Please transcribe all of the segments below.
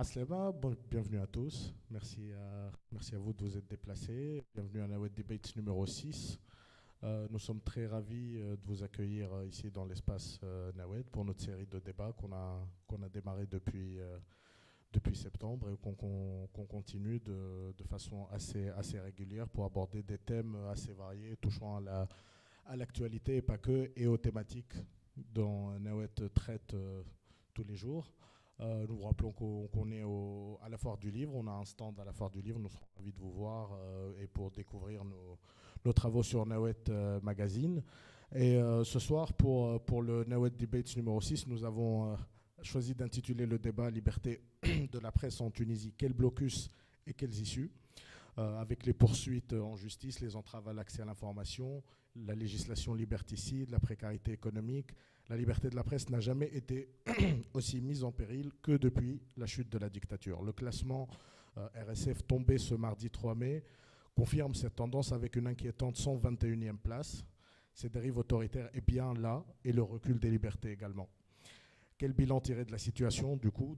Aslema, bienvenue à tous. Merci à vous de vous être déplacés. Bienvenue à Nawed Debates numéro 6. Nous sommes très ravis de vous accueillir ici dans l'espace Nawed pour notre série de débats qu'on a démarré depuis septembre et qu'on continue de façon assez régulière pour aborder des thèmes assez variés touchant à l'actualité et pas que, et aux thématiques dont Nawed traite tous les jours. Nous vous rappelons qu'on est à la Foire du Livre. On a un stand à la Foire du Livre. Nous serons ravis de vous voir et pour découvrir nos travaux sur Nawed Magazine. Et ce soir, pour le Nawed Debates numéro 6, nous avons choisi d'intituler le débat Liberté de la presse en Tunisie. Quel blocus et quelles issues avec les poursuites en justice, les entraves à l'accès à l'information, la législation liberticide, la précarité économique. La liberté de la presse n'a jamais été aussi mise en péril que depuis la chute de la dictature. Le classement RSF tombé ce mardi 3 mai confirme cette tendance avec une inquiétante 121e place. Ces dérives autoritaires est bien là et le recul des libertés également. Quel bilan tirer de la situation, du coup,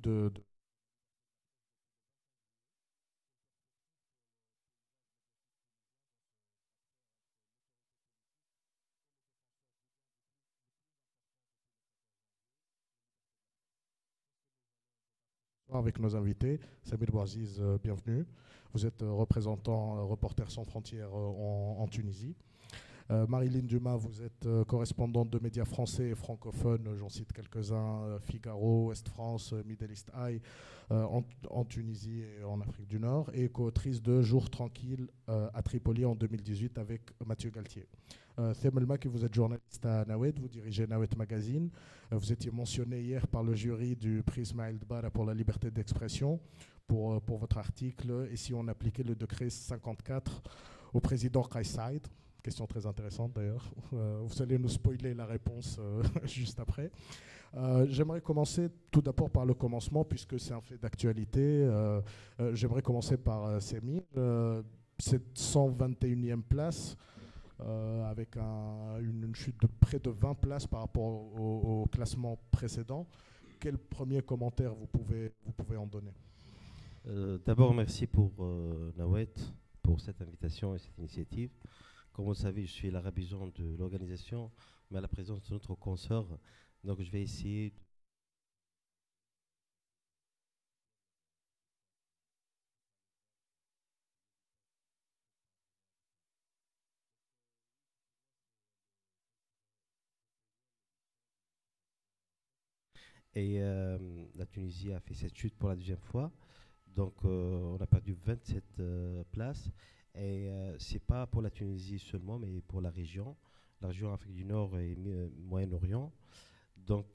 avec nos invités. Samir Bouaziz, bienvenue. Vous êtes représentant Reporters sans frontières en Tunisie. Marilyn Dumas, vous êtes correspondante de médias français et francophones, j'en cite quelques-uns, Figaro, Ouest France, Middle East Eye, en Tunisie et en Afrique du Nord, et co-autrice de Jours tranquilles à Tripoli en 2018 avec Mathieu Galtier. Themel Maki, vous êtes journaliste à Nawed, vous dirigez Nawed Magazine. Vous étiez mentionné hier par le jury du prix Ismaël Dbara pour la liberté d'expression pour votre article. Et si on appliquait le décret 54 au président Kais Saïd, question très intéressante d'ailleurs, vous allez nous spoiler la réponse juste après. J'aimerais commencer tout d'abord par le commencement, puisque c'est un fait d'actualité. J'aimerais commencer par Semir. Cette 121e place, avec une chute de près de 20 places par rapport au classement précédent. Quel premier commentaire vous pouvez en donner? D'abord, merci pour Nawed, pour cette invitation et cette initiative. Comme vous le savez, je suis la rabison de l'organisation, mais à la présence de notre consort. Donc, je vais essayer de Et la Tunisie a fait cette chute pour la deuxième fois. Donc, on a perdu 27 places. Et ce n'est pas pour la Tunisie seulement, mais pour la région Afrique du Nord et Moyen-Orient. Donc,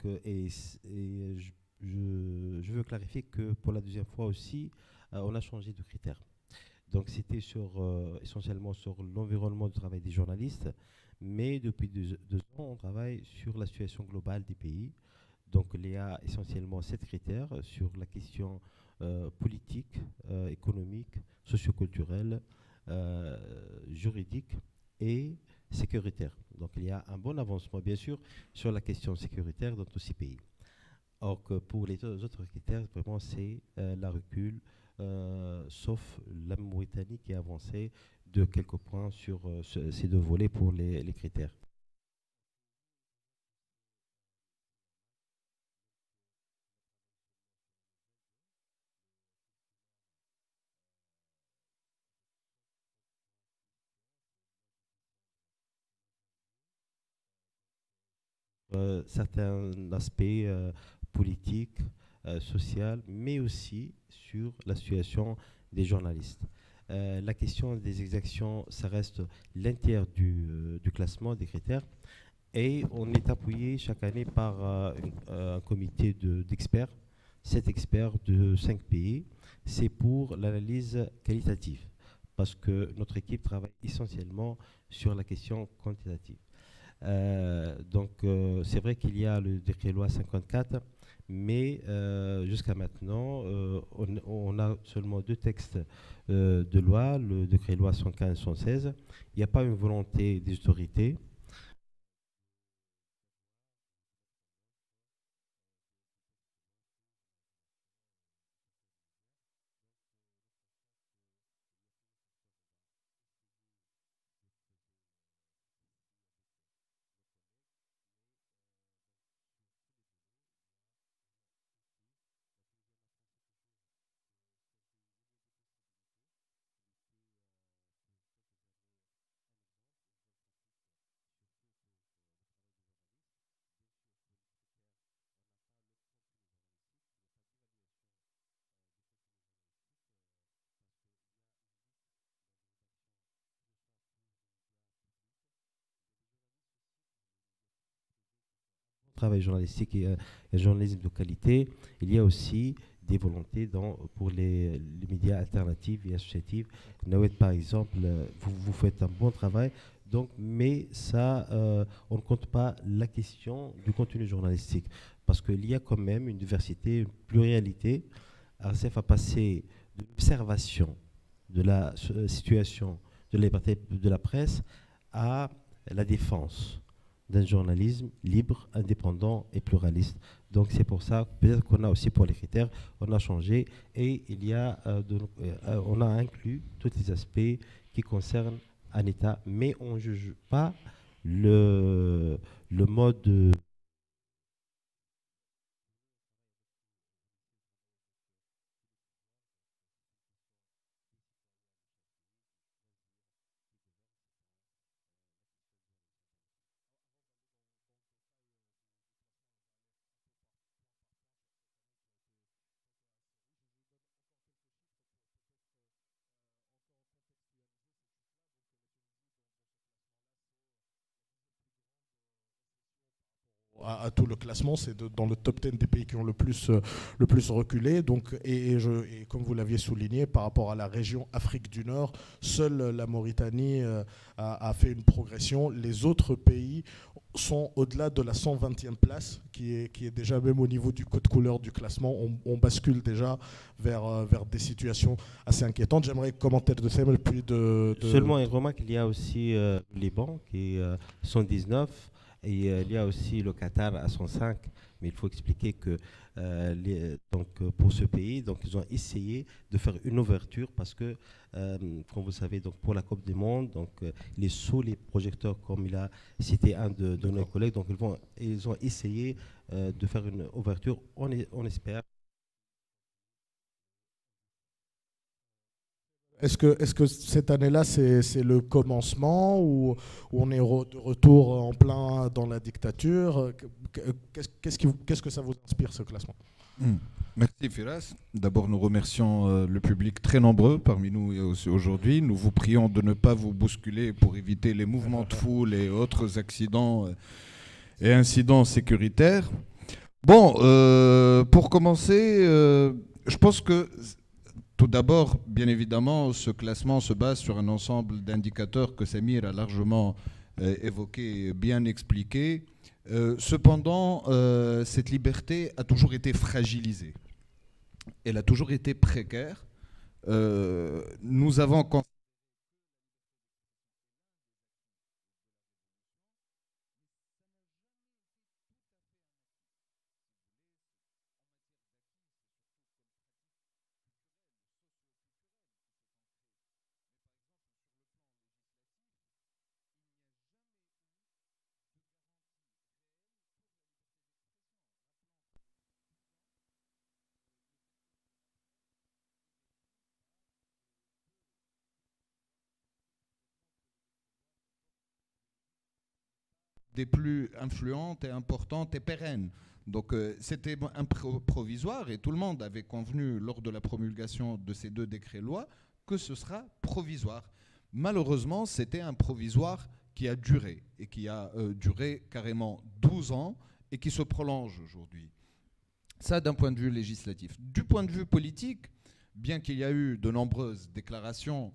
je veux clarifier que pour la deuxième fois aussi, on a changé de critères. Donc, c'était essentiellement sur l'environnement du travail des journalistes. Mais depuis 2 ans, on travaille sur la situation globale des pays. Donc, il y a essentiellement 7 critères sur la question politique, économique, socioculturelle, juridique et sécuritaire. Donc, il y a un bon avancement, bien sûr, sur la question sécuritaire dans tous ces pays. Or, que pour les autres critères, vraiment, c'est la recul, sauf la Mauritanie qui a avancé de quelques points sur ces 2 volets pour les critères. Certains aspects politiques, sociaux, mais aussi sur la situation des journalistes. La question des exactions, ça reste l'intérieur du classement des critères. Et on est appuyé chaque année par un comité d'experts, 7 experts de 5 pays. C'est pour l'analyse qualitative, parce que notre équipe travaille essentiellement sur la question quantitative. Donc, c'est vrai qu'il y a le décret loi 54, mais jusqu'à maintenant, on a seulement 2 textes de loi, le décret loi 115 et 116. Il n'y a pas une volonté des autorités. travail journalistique et un journalisme de qualité, il y a aussi des volontés pour les médias alternatifs et associatifs. Nawed, par exemple, vous faites un bon travail, donc, mais ça, on ne compte pas la question du contenu journalistique, parce qu'il y a quand même une diversité, une pluralité. RCF a passé de l'observation de la situation de la liberté de la presse à la défense d'un journalisme libre, indépendant et pluraliste. Donc c'est pour ça, peut-être qu'on a aussi pour les critères, on a changé et on a inclus tous les aspects qui concernent un État, mais on ne juge pas le mode. À tout le classement, c'est dans le top 10 des pays qui ont le plus reculé. Donc, et comme vous l'aviez souligné, par rapport à la région Afrique du Nord, seule la Mauritanie a fait une progression. Les autres pays sont au-delà de la 120e place, qui est déjà même au niveau du code couleur du classement. On bascule déjà vers des situations assez inquiétantes. J'aimerais commenter de ça, puis Seulement une remarque, il y a aussi le Liban qui est 119. Et il y a aussi le Qatar à 105, mais il faut expliquer que pour ce pays, donc, ils ont essayé de faire une ouverture parce que, comme vous savez, donc, pour la Coupe du Monde, donc, il est sous les projecteurs, comme il a cité un de nos collègues. Donc ils ont essayé de faire une ouverture, on espère. Est-ce que cette année-là, c'est le commencement ou on est de retour en plein dans la dictature? Qu'est-ce que ça vous inspire, ce classement? Merci Firas. D'abord, nous remercions le public très nombreux parmi nous aujourd'hui. Nous vous prions de ne pas vous bousculer pour éviter les mouvements de foule et autres accidents et incidents sécuritaires. Bon, pour commencer, je pense que tout d'abord, bien évidemment, ce classement se base sur un ensemble d'indicateurs que Samir a largement évoqué et bien expliqué. Cependant, cette liberté a toujours été fragilisée. Elle a toujours été précaire. Nous avons des plus influentes et importantes et pérennes. Donc c'était un provisoire et tout le monde avait convenu lors de la promulgation de ces deux décrets-lois que ce sera provisoire. Malheureusement, c'était un provisoire qui a duré et qui a duré carrément 12 ans et qui se prolonge aujourd'hui. Ça d'un point de vue législatif. Du point de vue politique, bien qu'il y a eu de nombreuses déclarations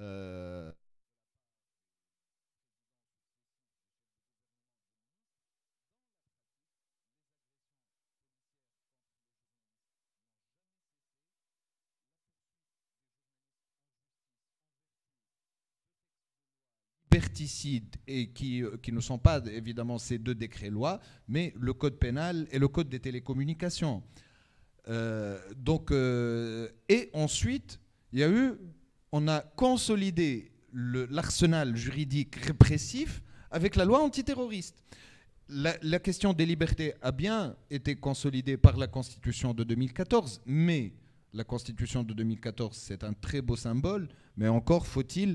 liberticides et qui ne sont pas évidemment ces deux décrets-lois, mais le code pénal et le code des télécommunications. Et ensuite, on a consolidé l'arsenal juridique répressif avec la loi antiterroriste. La question des libertés a bien été consolidée par la Constitution de 2014, mais la Constitution de 2014, c'est un très beau symbole, mais encore faut-il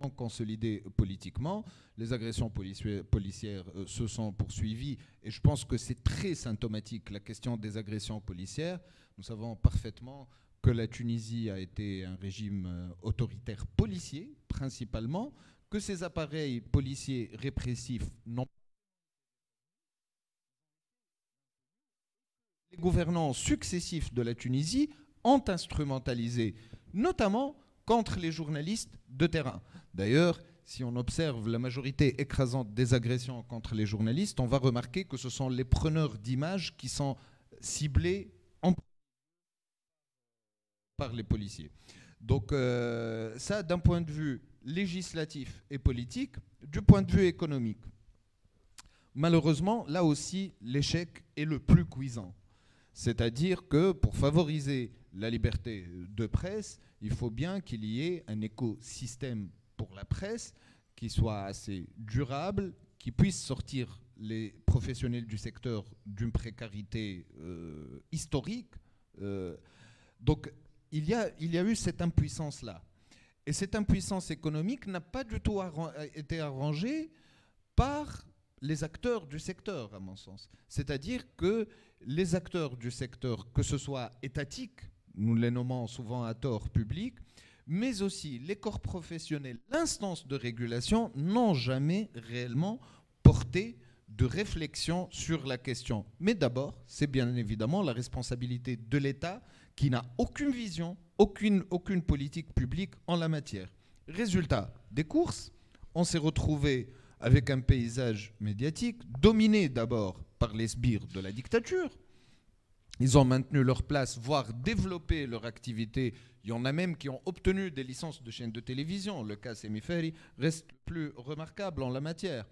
consolidé politiquement. Les agressions policières se sont poursuivies et je pense que c'est très symptomatique, la question des agressions policières. Nous savons parfaitement que la Tunisie a été un régime autoritaire policier, principalement, que ces appareils policiers répressifs n'ont pas. Les gouvernants successifs de la Tunisie ont instrumentalisé, notamment contre les journalistes de terrain. D'ailleurs, si on observe la majorité écrasante des agressions contre les journalistes, on va remarquer que ce sont les preneurs d'images qui sont ciblés par les policiers. Donc ça, d'un point de vue législatif et politique, du point de vue économique. Malheureusement, là aussi, l'échec est le plus cuisant. C'est-à-dire que pour favoriser la liberté de presse, il faut bien qu'il y ait un écosystème pour la presse qui soit assez durable, qui puisse sortir les professionnels du secteur d'une précarité historique. Donc il y a eu cette impuissance-là. Et cette impuissance économique n'a pas du tout été arrangée par les acteurs du secteur, à mon sens. C'est-à-dire que les acteurs du secteur, que ce soit étatiques, nous les nommons souvent à tort publics, mais aussi les corps professionnels, l'instance de régulation, n'ont jamais réellement porté de réflexion sur la question. Mais d'abord, c'est bien évidemment la responsabilité de l'État qui n'a aucune vision, aucune politique publique en la matière. Résultat des courses, on s'est retrouvé avec un paysage médiatique dominé d'abord par les sbires de la dictature. Ils ont maintenu leur place, voire développé leur activité. Il y en a même qui ont obtenu des licences de chaînes de télévision. Le cas Semiferi reste le plus remarquable en la matière.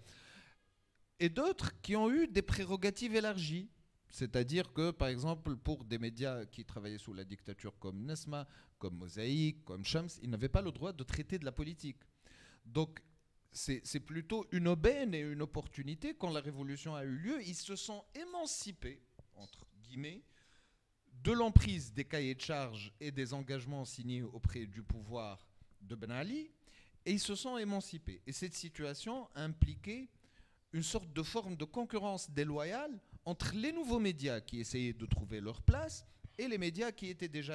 Et d'autres qui ont eu des prérogatives élargies. C'est-à-dire que, par exemple, pour des médias qui travaillaient sous la dictature comme Nesma, comme Mosaïque, comme Shams, ils n'avaient pas le droit de traiter de la politique. Donc, c'est plutôt une aubaine et une opportunité. Quand la révolution a eu lieu, ils se sont émancipés, entre guillemets, de l'emprise des cahiers de charges et des engagements signés auprès du pouvoir de Ben Ali, et ils se sont émancipés. Et cette situation a impliqué une sorte de forme de concurrence déloyale entre les nouveaux médias qui essayaient de trouver leur place et les médias qui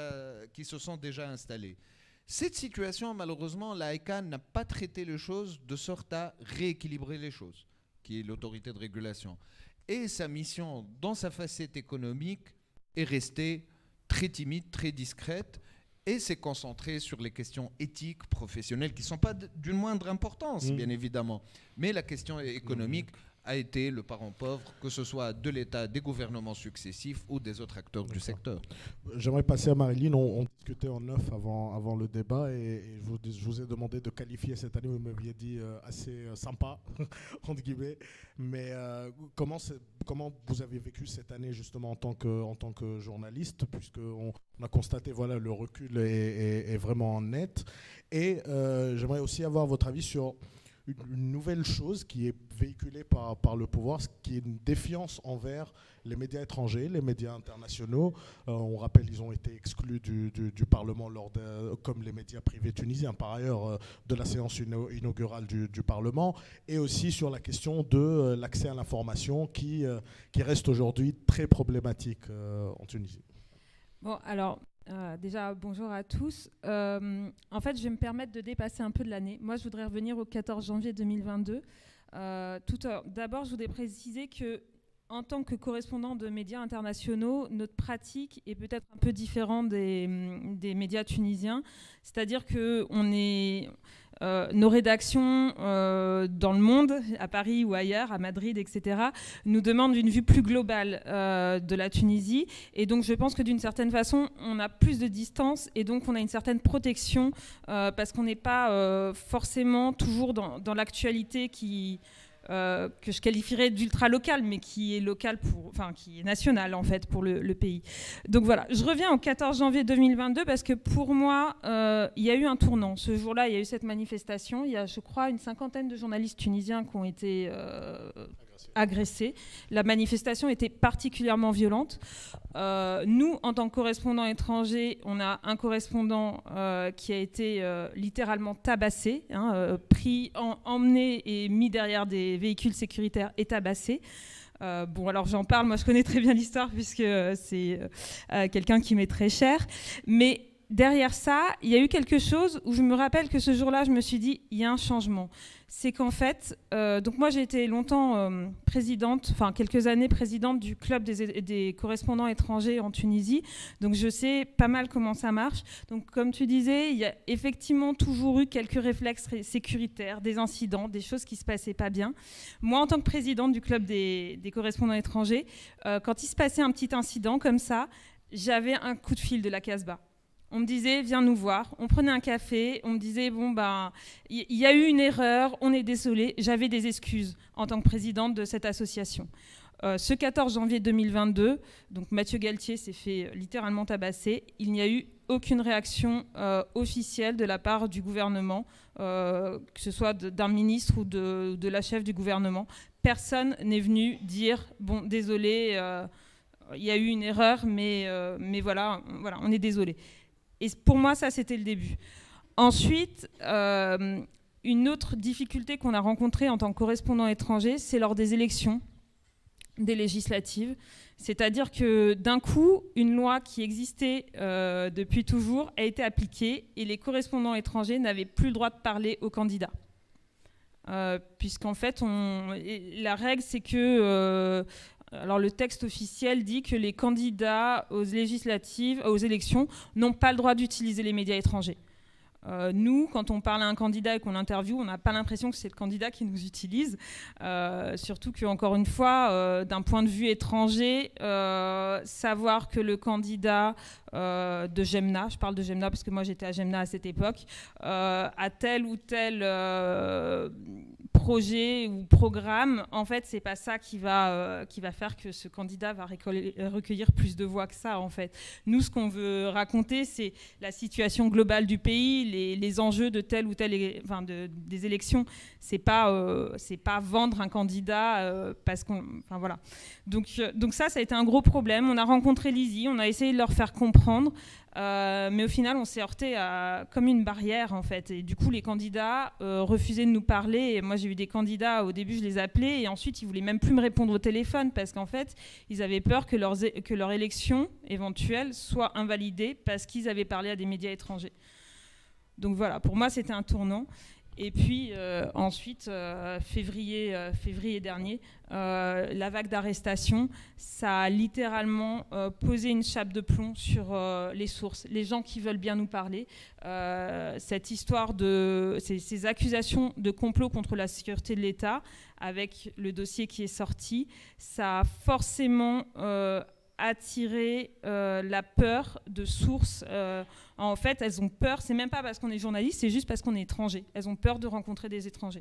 se sont déjà installés. Cette situation, malheureusement, la ECA n'a pas traité les choses de sorte à rééquilibrer les choses, qui est l'autorité de régulation. Et sa mission, dans sa facette économique, est restée très timide, très discrète, et s'est concentrée sur les questions éthiques, professionnelles, qui ne sont pas d'une moindre importance, bien évidemment. Mais la question économique a été le parent pauvre, que ce soit de l'État, des gouvernements successifs ou des autres acteurs du secteur. J'aimerais passer à Marilyn. On discutait en off avant le débat et je vous ai demandé de qualifier cette année. Vous m'aviez dit assez sympa, entre guillemets. Mais comment vous avez vécu cette année justement en tant que journaliste, puisqu'on a constaté le recul est vraiment net. Et j'aimerais aussi avoir votre avis sur une nouvelle chose qui est véhiculée par le pouvoir, qui est une défiance envers les médias étrangers, les médias internationaux. On rappelle, ils ont été exclus du Parlement comme les médias privés tunisiens, par ailleurs, de la séance inaugurale du Parlement, et aussi sur la question de l'accès à l'information qui reste aujourd'hui très problématique en Tunisie. Bon, alors... déjà, bonjour à tous. En fait, je vais me permettre de dépasser un peu de l'année. Moi, je voudrais revenir au 14 janvier 2022. D'abord, je voudrais préciser que, en tant que correspondant de médias internationaux, notre pratique est peut-être un peu différente des médias tunisiens. C'est-à-dire que nos rédactions dans le monde, à Paris ou ailleurs, à Madrid, etc., nous demandent une vue plus globale de la Tunisie. Et donc, je pense que d'une certaine façon, on a plus de distance et donc on a une certaine protection parce qu'on n'est pas forcément toujours dans l'actualité que je qualifierais d'ultra-local, mais qui est local qui est national en fait pour le pays. Donc voilà, je reviens au 14 janvier 2022 parce que pour moi, il y a eu un tournant. Ce jour-là, il y a eu cette manifestation. Il y a, je crois, une cinquantaine de journalistes tunisiens qui ont été agressés. La manifestation était particulièrement violente. Nous, en tant que correspondants étrangers, on a un correspondant qui a été littéralement tabassé, pris, emmené et mis derrière des véhicules sécuritaires et tabassé. Bon, alors j'en parle, moi je connais très bien l'histoire puisque c'est quelqu'un qui m'est très cher. Mais derrière ça, il y a eu quelque chose où je me rappelle que ce jour-là, je me suis dit, il y a un changement. C'est qu'en fait, donc moi j'ai été longtemps présidente, enfin quelques années présidente du club des correspondants étrangers en Tunisie. Donc je sais pas mal comment ça marche. Donc comme tu disais, il y a effectivement toujours eu quelques réflexes sécuritaires, des incidents, des choses qui se passaient pas bien. Moi en tant que présidente du club des correspondants étrangers, quand il se passait un petit incident comme ça, j'avais un coup de fil de la Casbah. On me disait, viens nous voir. On prenait un café. On me disait, bon, ben, il y a eu une erreur. On est désolé. J'avais des excuses en tant que présidente de cette association. Ce 14 janvier 2022, donc Mathieu Galtier s'est fait littéralement tabasser. Il n'y a eu aucune réaction officielle de la part du gouvernement, que ce soit d'un ministre ou de la chef du gouvernement. Personne n'est venu dire, bon, désolé, il y a eu une erreur, mais voilà, on est désolé. Et pour moi, ça, c'était le début. Ensuite, une autre difficulté qu'on a rencontrée en tant que correspondant étranger, c'est lors des élections, des législatives. C'est-à-dire que d'un coup, une loi qui existait depuis toujours a été appliquée et les correspondants étrangers n'avaient plus le droit de parler aux candidats. Puisqu'en fait, la règle, c'est que... alors le texte officiel dit que les candidats aux législatives, aux élections, n'ont pas le droit d'utiliser les médias étrangers. Nous, quand on parle à un candidat et qu'on l'interviewe, on n'a pas l'impression que c'est le candidat qui nous utilise. Surtout qu'encore une fois, d'un point de vue étranger, savoir que le candidat de Gemna, je parle de Gemna parce que moi j'étais à Gemna à cette époque, a tel ou tel projet ou programme, en fait, c'est pas ça qui va faire que ce candidat va recueillir plus de voix que ça, en fait. Nous, ce qu'on veut raconter, c'est la situation globale du pays, les enjeux de telle ou telle, enfin, des élections. C'est pas vendre un candidat parce qu'on, enfin voilà. Donc ça a été un gros problème. On a rencontré l'ISI, on a essayé de leur faire comprendre. Mais au final, on s'est heurté à comme une barrière, en fait. Et du coup, les candidats refusaient de nous parler. Et moi, j'ai eu des candidats, au début, je les appelais. Et ensuite, ils ne voulaient même plus me répondre au téléphone parce qu'en fait, ils avaient peur que leur élection éventuelle soit invalidée parce qu'ils avaient parlé à des médias étrangers. Donc voilà, pour moi, c'était un tournant. Et puis ensuite, février dernier, la vague d'arrestations, ça a littéralement posé une chape de plomb sur les sources, les gens qui veulent bien nous parler. Cette histoire ces accusations de complot contre la sécurité de l'État, avec le dossier qui est sorti, ça a forcément attirer la peur de sources. En fait, elles ont peur, c'est même pas parce qu'on est journaliste, c'est juste parce qu'on est étranger. Elles ont peur de rencontrer des étrangers.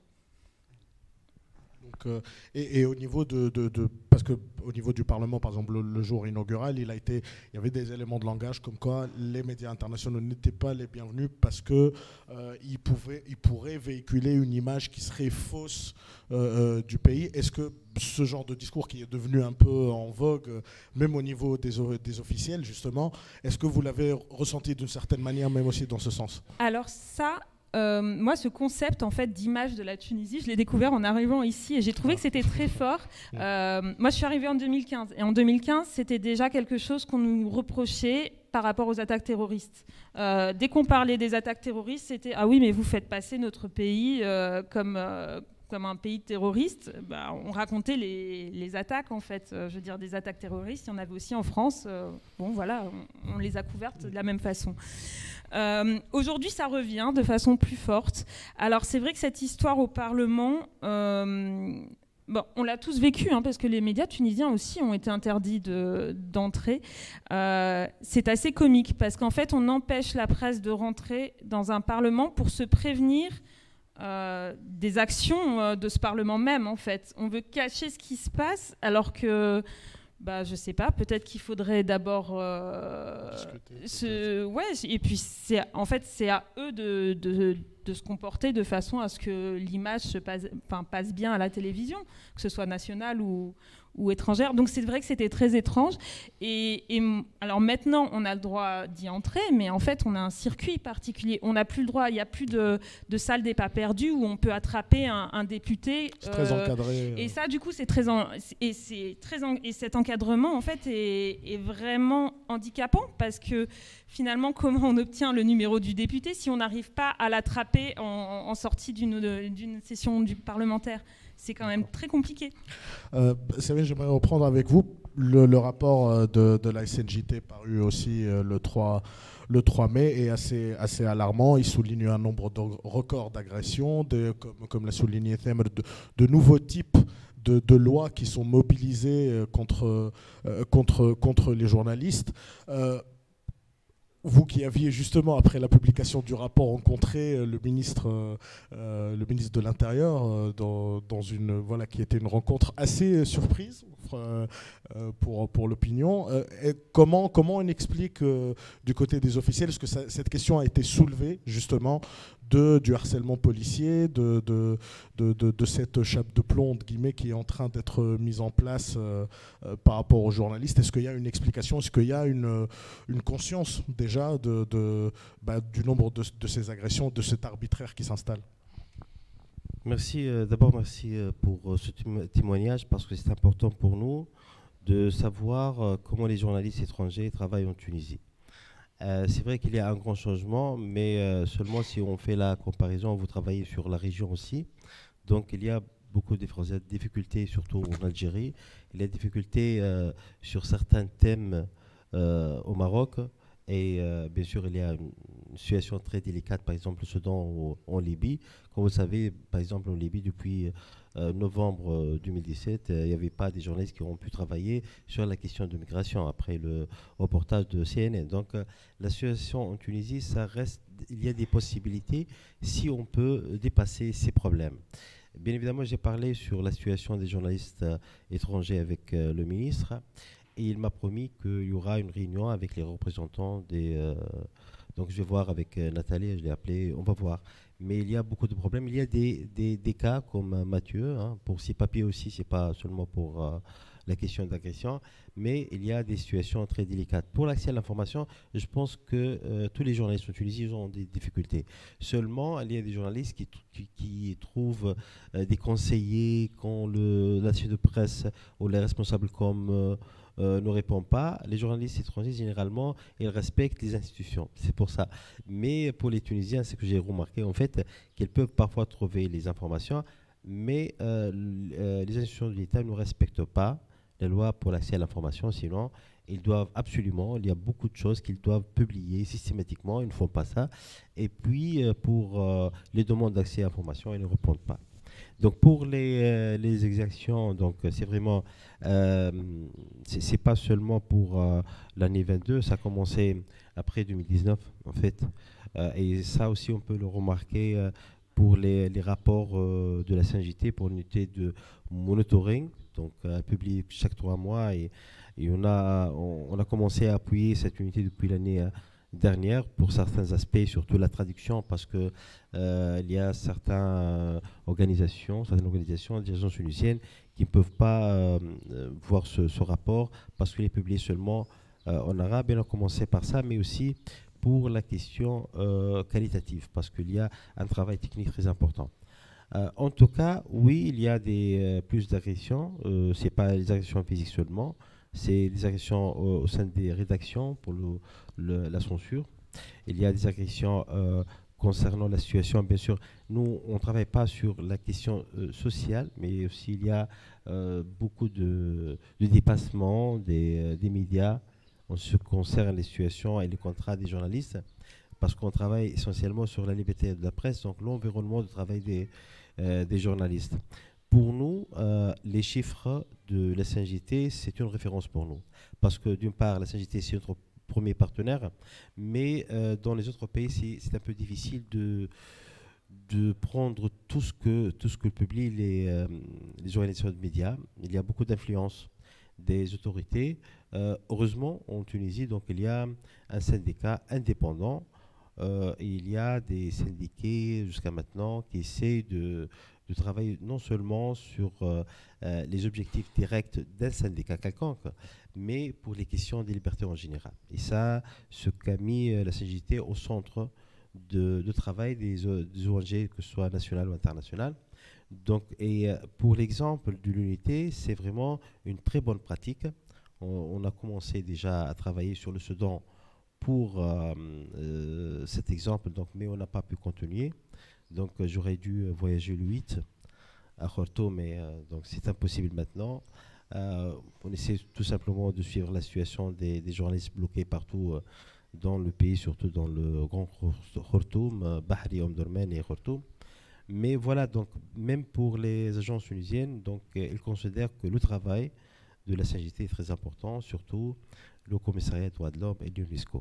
Donc, et au niveau parce qu'au niveau du Parlement, par exemple, le jour inaugural, il y avait des éléments de langage comme quoi les médias internationaux n'étaient pas les bienvenus parce qu'ils pourraient véhiculer une image qui serait fausse du pays. Est-ce que ce genre de discours qui est devenu un peu en vogue, même au niveau des officiels, justement, est-ce que vous l'avez ressenti d'une certaine manière, même aussi dans ce sens? Alors ça... moi, ce concept en fait d'image de la Tunisie, je l'ai découvert en arrivant ici et j'ai trouvé que c'était très fort. Moi, je suis arrivée en 2015 et en 2015, c'était déjà quelque chose qu'on nous reprochait par rapport aux attaques terroristes. Dès qu'on parlait des attaques terroristes, c'était « Ah oui, mais vous faites passer notre pays comme un pays terroriste ». Bah, on racontait les attaques, en fait. Je veux dire, des attaques terroristes, il y en avait aussi en France. Bon, voilà, on les a couvertes de la même façon. Aujourd'hui, ça revient de façon plus forte. Alors, c'est vrai que cette histoire au Parlement, on l'a tous vécu, hein, parce que les médias tunisiens aussi ont été interdits d'entrer. C'est assez comique, parce qu'en fait, on empêche la presse de rentrer dans un Parlement pour se prévenir des actions de ce Parlement même, en fait. On veut cacher ce qui se passe, alors que... je sais pas, peut-être qu'il faudrait d'abord et puis c'est à eux se comporter de façon à ce que l'image passe bien à la télévision, que ce soit nationale ou étrangère. Donc c'est vrai que c'était très étrange. Et alors maintenant, on a le droit d'y entrer, mais en fait, on a un circuit particulier. On n'a plus le droit, il n'y a plus de salle des pas perdus où on peut attraper un député. C'est très encadré. Et ça, du coup, et cet encadrement, en fait, est vraiment handicapant parce que finalement, comment on obtient le numéro du député si on n'arrive pas à l'attraper en sortie d'une session du parlementaire? C'est quand même très compliqué. J'aimerais reprendre avec vous le rapport de la SNJT paru aussi le 3 mai est assez alarmant. Il souligne un nombre de records d'agressions, comme l'a souligné Thamer, de nouveaux types de lois qui sont mobilisées contre les journalistes. Vous qui aviez justement, après la publication du rapport, rencontré le ministre de l'Intérieur qui était une rencontre assez surprise pour l'opinion. Comment on explique du côté des officiels, est-ce que cette question a été soulevée justement du harcèlement policier, de cette chape de plomb entre guillemets qui est en train d'être mise en place par rapport aux journalistes? Est-ce qu'il y a une explication? Est-ce qu'il y a une conscience déjà du nombre de ces agressions, de cet arbitraire qui s'installe? Merci. D'abord, merci pour ce témoignage parce que c'est important pour nous de savoir comment les journalistes étrangers travaillent en Tunisie. C'est vrai qu'il y a un grand changement, mais seulement si on fait la comparaison, vous travaillez sur la région aussi. Donc il y a beaucoup de difficultés, surtout en Algérie. Il y a des difficultés sur certains thèmes au Maroc. Et bien sûr, il y a une situation très délicate, par exemple le Soudan ou en Libye. Comme vous le savez, par exemple en Libye, depuis novembre 2017, il n'y avait pas des journalistes qui ont pu travailler sur la question de migration après le reportage de CNN. Donc la situation en Tunisie, ça reste, il y a des possibilités si on peut dépasser ces problèmes. Bien évidemment, j'ai parlé sur la situation des journalistes étrangers avec le ministre. Et il m'a promis qu'il y aura une réunion avec les représentants des... donc je vais voir avec Nathalie, je l'ai appelé, on va voir. Mais il y a beaucoup de problèmes. Il y a des cas comme Mathieu, pour ses papiers aussi, ce n'est pas seulement pour la question d'agression, mais il y a des situations très délicates. Pour l'accès à l'information, je pense que tous les journalistes en Tunisie ont des difficultés. Seulement, il y a des journalistes qui trouvent des conseillers quand l'attaché de presse ou les responsables comme... ne répond pas. Les journalistes étrangers, généralement, ils respectent les institutions. C'est pour ça. Mais pour les Tunisiens, ce que j'ai remarqué, en fait, qu'ils peuvent parfois trouver les informations, mais les institutions de l'État ne respectent pas les lois pour l'accès à l'information. Sinon, ils doivent absolument, il y a beaucoup de choses qu'ils doivent publier systématiquement. Ils ne font pas ça. Et puis, pour les demandes d'accès à l'information, ils ne répondent pas. Donc pour les exactions, donc c'est vraiment, c'est pas seulement pour l'année 22, ça a commencé après 2019 en fait, et ça aussi on peut le remarquer pour les rapports de la SNJT pour l'unité de monitoring, donc publié chaque 3 mois et on a commencé à appuyer cette unité depuis l'année dernière pour certains aspects, surtout la traduction, parce que il y a certaines organisations, des agences tunisiennes qui ne peuvent pas voir ce rapport parce qu'il est publié seulement en arabe. Et on a commencé par ça, mais aussi pour la question qualitative, parce qu'il y a un travail technique très important. En tout cas, oui, il y a plus d'agressions. Ce n'est pas les agressions physiques seulement, c'est des agressions au sein des rédactions pour la censure. Il y a des agressions concernant la situation. Bien sûr, nous, on ne travaille pas sur la question sociale, mais aussi il y a beaucoup de dépassement des médias en ce qui concerne les situations et les contrats des journalistes, parce qu'on travaille essentiellement sur la liberté de la presse, donc l'environnement de travail des journalistes. Pour nous, les chiffres de la SNJT, c'est une référence pour nous. Parce que d'une part, la SNJT, c'est notre premier partenaire, mais dans les autres pays, c'est un peu difficile de prendre tout ce que publient les organisations de médias. Il y a beaucoup d'influence des autorités. Heureusement, en Tunisie, donc, il y a un syndicat indépendant il y a des syndiqués jusqu'à maintenant qui essaient de travailler non seulement sur les objectifs directs d'un syndicat quelconque, mais pour les questions des libertés en général. Et ça, ce qu'a mis la CGT au centre de travail des ONG, que ce soit nationales ou internationales. Donc, et pour l'exemple de l'unité, c'est vraiment une très bonne pratique. On a commencé déjà à travailler sur le Soudan pour cet exemple, donc, mais on n'a pas pu continuer. Donc j'aurais dû voyager le 8 à Khartoum, mais donc c'est impossible maintenant. On essaie tout simplement de suivre la situation des journalistes bloqués partout dans le pays, surtout dans le grand Khartoum, Bahri, Omdurman et Khartoum. Mais voilà, donc même pour les agences tunisiennes, donc ils considèrent que le travail de la CGT est très important, surtout le commissariat des droits de l'homme et l'UNESCO.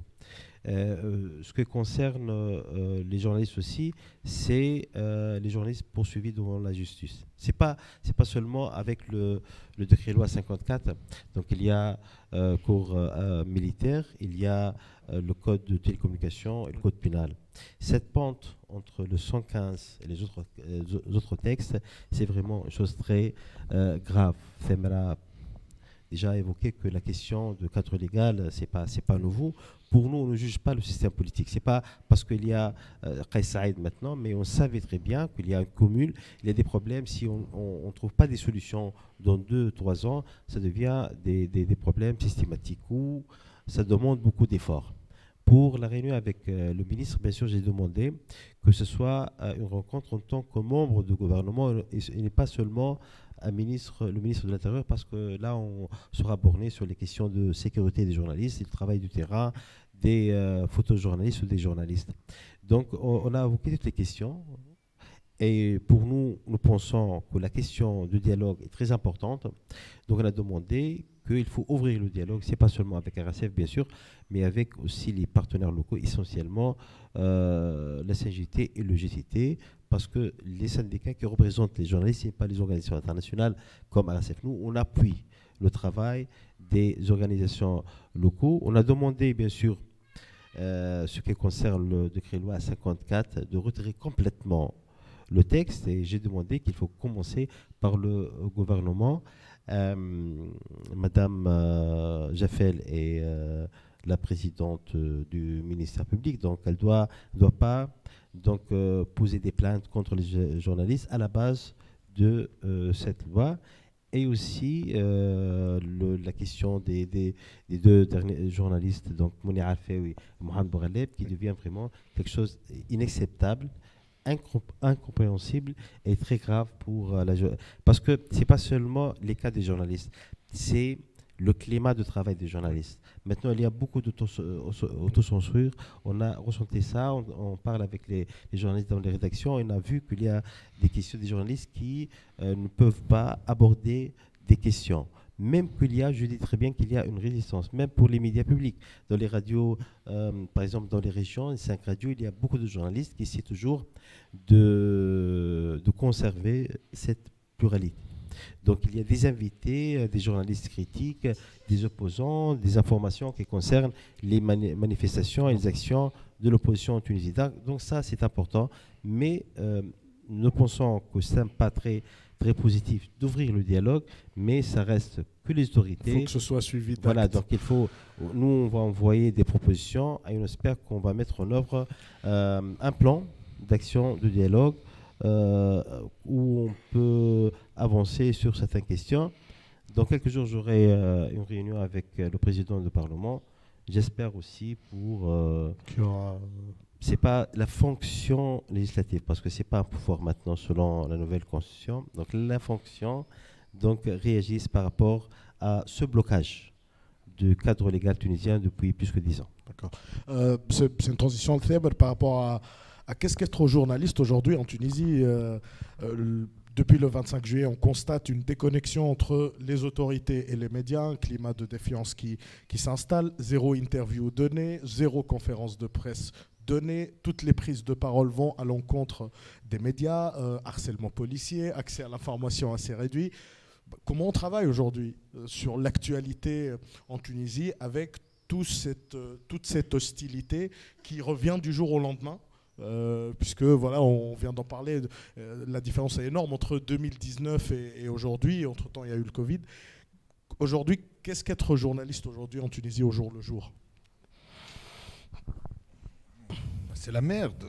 Ce qui concerne les journalistes aussi, c'est les journalistes poursuivis devant la justice. C'est pas seulement avec le décret loi 54. Donc il y a cours militaire, il y a le code de télécommunication et le code pénal. Cette pente entre le 115 et les autres textes, c'est vraiment une chose très grave. Femra déjà évoqué que la question de cadre légal, c'est pas nouveau. Pour nous, on ne juge pas le système politique. C'est pas parce qu'il y a Kais Saïd maintenant, mais on savait très bien qu'il y a une commune, il y a des problèmes. Si on ne trouve pas des solutions dans 2-3 ans, ça devient des problèmes systématiques où ça demande beaucoup d'efforts. Pour la réunion avec le ministre, bien sûr, j'ai demandé que ce soit une rencontre en tant que membre du gouvernement et n'est pas seulement le ministre de l'Intérieur, parce que là, on sera borné sur les questions de sécurité des journalistes, du travail du terrain, des photojournalistes ou des journalistes. Donc, on a évoqué toutes les questions. Et pour nous, nous pensons que la question du dialogue est très importante. Donc, on a demandé qu'il faut ouvrir le dialogue. Ce n'est pas seulement avec RSF, bien sûr, mais avec aussi les partenaires locaux, essentiellement la CGT et le GCT, parce que les syndicats qui représentent les journalistes, ce n'est pas les organisations internationales comme RSF. Nous, on appuie le travail des organisations locaux. On a demandé, bien sûr, ce qui concerne le décret loi 54, de retirer complètement le texte, et j'ai demandé qu'il faut commencer par le gouvernement. Madame Jaffel est la présidente du ministère public, donc elle doit pas poser des plaintes contre les journalistes à la base de cette loi. Et aussi la question des deux derniers journalistes, donc Mouni Arfewi et Mohamed Bouraleb, qui devient vraiment quelque chose d'inacceptable, incompréhensible et très grave pour parce que c'est pas seulement les cas des journalistes, c'est le climat de travail des journalistes. Maintenant, il y a beaucoup d'autocensure. On a ressenti ça, on parle avec les journalistes dans les rédactions, et on a vu qu'il y a des questions des journalistes qui ne peuvent pas aborder des questions. Même qu'il y a, je dis très bien qu'il y a une résistance, même pour les médias publics. Dans les radios, par exemple dans les régions, les 5 radios, il y a beaucoup de journalistes qui essaient toujours de conserver cette pluralité. Donc il y a des invités, des journalistes critiques, des opposants, des informations qui concernent les manifestations et les actions de l'opposition en Tunisie. Donc ça, c'est important, mais nous pensons que ce n'est pas très positif d'ouvrir le dialogue, mais ça reste que les autorités. Il faut que ce soit suivi d'actes. Voilà, donc nous on va envoyer des propositions et on espère qu'on va mettre en œuvre un plan d'action de dialogue où on peut avancer sur certaines questions. Dans quelques jours, j'aurai une réunion avec le président du Parlement. J'espère aussi pour... c'est pas la fonction législative, parce que c'est pas un pouvoir maintenant selon la nouvelle constitution. Donc la fonction réagisse par rapport à ce blocage du cadre légal tunisien depuis plus que 10 ans. D'accord. C'est une transition par rapport à qu'est-ce qu'être journaliste aujourd'hui en Tunisie. Depuis le 25 juillet, on constate une déconnexion entre les autorités et les médias, un climat de défiance qui s'installe, 0 interview donnée, 0 conférence de presse donnée, toutes les prises de parole vont à l'encontre des médias, harcèlement policier, accès à l'information assez réduit. Comment on travaille aujourd'hui sur l'actualité en Tunisie avec toute cette hostilité qui revient du jour au lendemain. Puisque voilà, on vient d'en parler, la différence est énorme entre 2019 et aujourd'hui. Entre-temps, il y a eu le Covid. Aujourd'hui, qu'est-ce qu'être journaliste aujourd'hui en Tunisie au jour le jour? C'est la merde.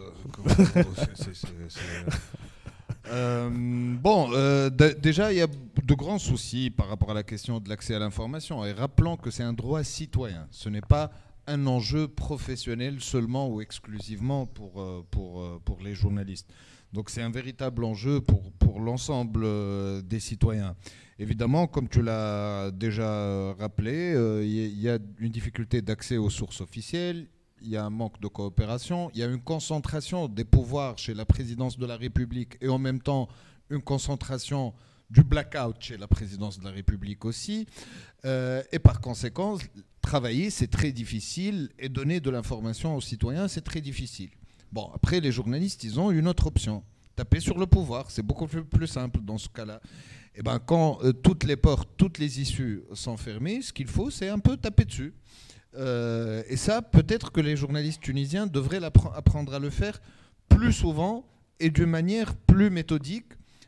Déjà, il y a de grands soucis par rapport à la question de l'accès à l'information. Et rappelons que c'est un droit citoyen. Ce n'est pas un enjeu professionnel seulement ou exclusivement pour les journalistes. Donc c'est un véritable enjeu pour l'ensemble des citoyens. Évidemment, comme tu l'as déjà rappelé, il y a une difficulté d'accès aux sources officielles, il y a un manque de coopération, il y a une concentration des pouvoirs chez la présidence de la République et en même temps une concentration du blackout chez la présidence de la République aussi. Et par conséquent, travailler, c'est très difficile et donner de l'information aux citoyens, c'est très difficile. Bon, après, les journalistes, ils ont une autre option. Taper sur le pouvoir, c'est beaucoup plus simple dans ce cas-là. Et ben, quand toutes les portes, toutes les issues sont fermées, ce qu'il faut, c'est un peu taper dessus. Et ça, peut-être que les journalistes tunisiens devraient apprendre à le faire plus souvent et d'une manière plus méthodique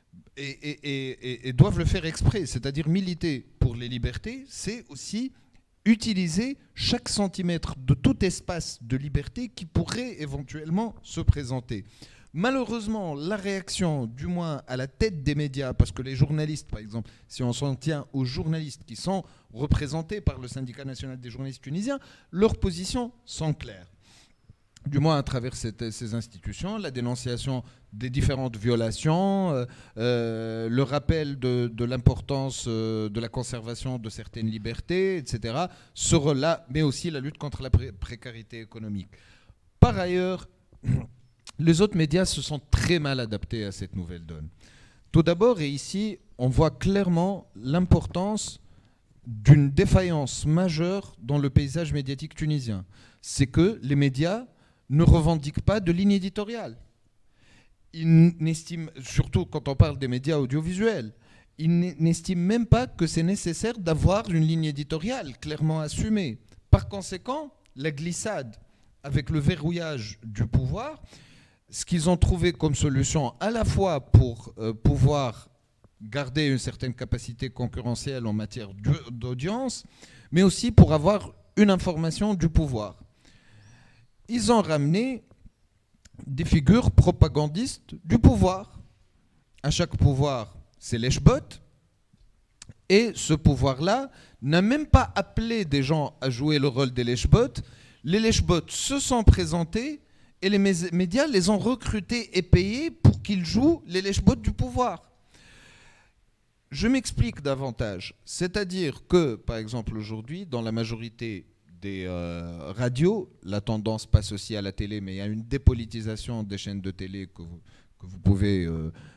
et doivent le faire exprès. C'est-à-dire militer pour les libertés, c'est aussi utiliser chaque centimètre de tout espace de liberté qui pourrait éventuellement se présenter. Malheureusement, la réaction, du moins à la tête des médias, parce que les journalistes, par exemple, si on s'en tient aux journalistes qui sont représentés par le syndicat national des journalistes tunisiens, leurs positions sont claires. Du moins à travers ces institutions, la dénonciation des différentes violations, le rappel de l'importance de la conservation de certaines libertés, etc., sera là, mais aussi la lutte contre la précarité économique. Par ailleurs, les autres médias se sont très mal adaptés à cette nouvelle donne. Tout d'abord, et ici, on voit clairement l'importance d'une défaillance majeure dans le paysage médiatique tunisien. C'est que les médias ne revendiquent pas de ligne éditoriale. Ils n'estiment, surtout quand on parle des médias audiovisuels, ils n'estiment même pas que c'est nécessaire d'avoir une ligne éditoriale clairement assumée. Par conséquent, la glissade avec le verrouillage du pouvoir, ce qu'ils ont trouvé comme solution à la fois pour pouvoir garder une certaine capacité concurrentielle en matière d'audience, mais aussi pour avoir une information du pouvoir. Ils ont ramené des figures propagandistes du pouvoir. À chaque pouvoir, c'est l'eshbot. Et ce pouvoir-là n'a même pas appelé des gens à jouer le rôle des leshbots. Les leshbots se sont présentés et les médias les ont recrutés et payés pour qu'ils jouent les leshbots du pouvoir. Je m'explique davantage. C'est-à-dire que, par exemple, aujourd'hui, dans la majorité des radios, la tendance passe aussi à la télé, mais il y a une dépolitisation des chaînes de télé que vous pouvez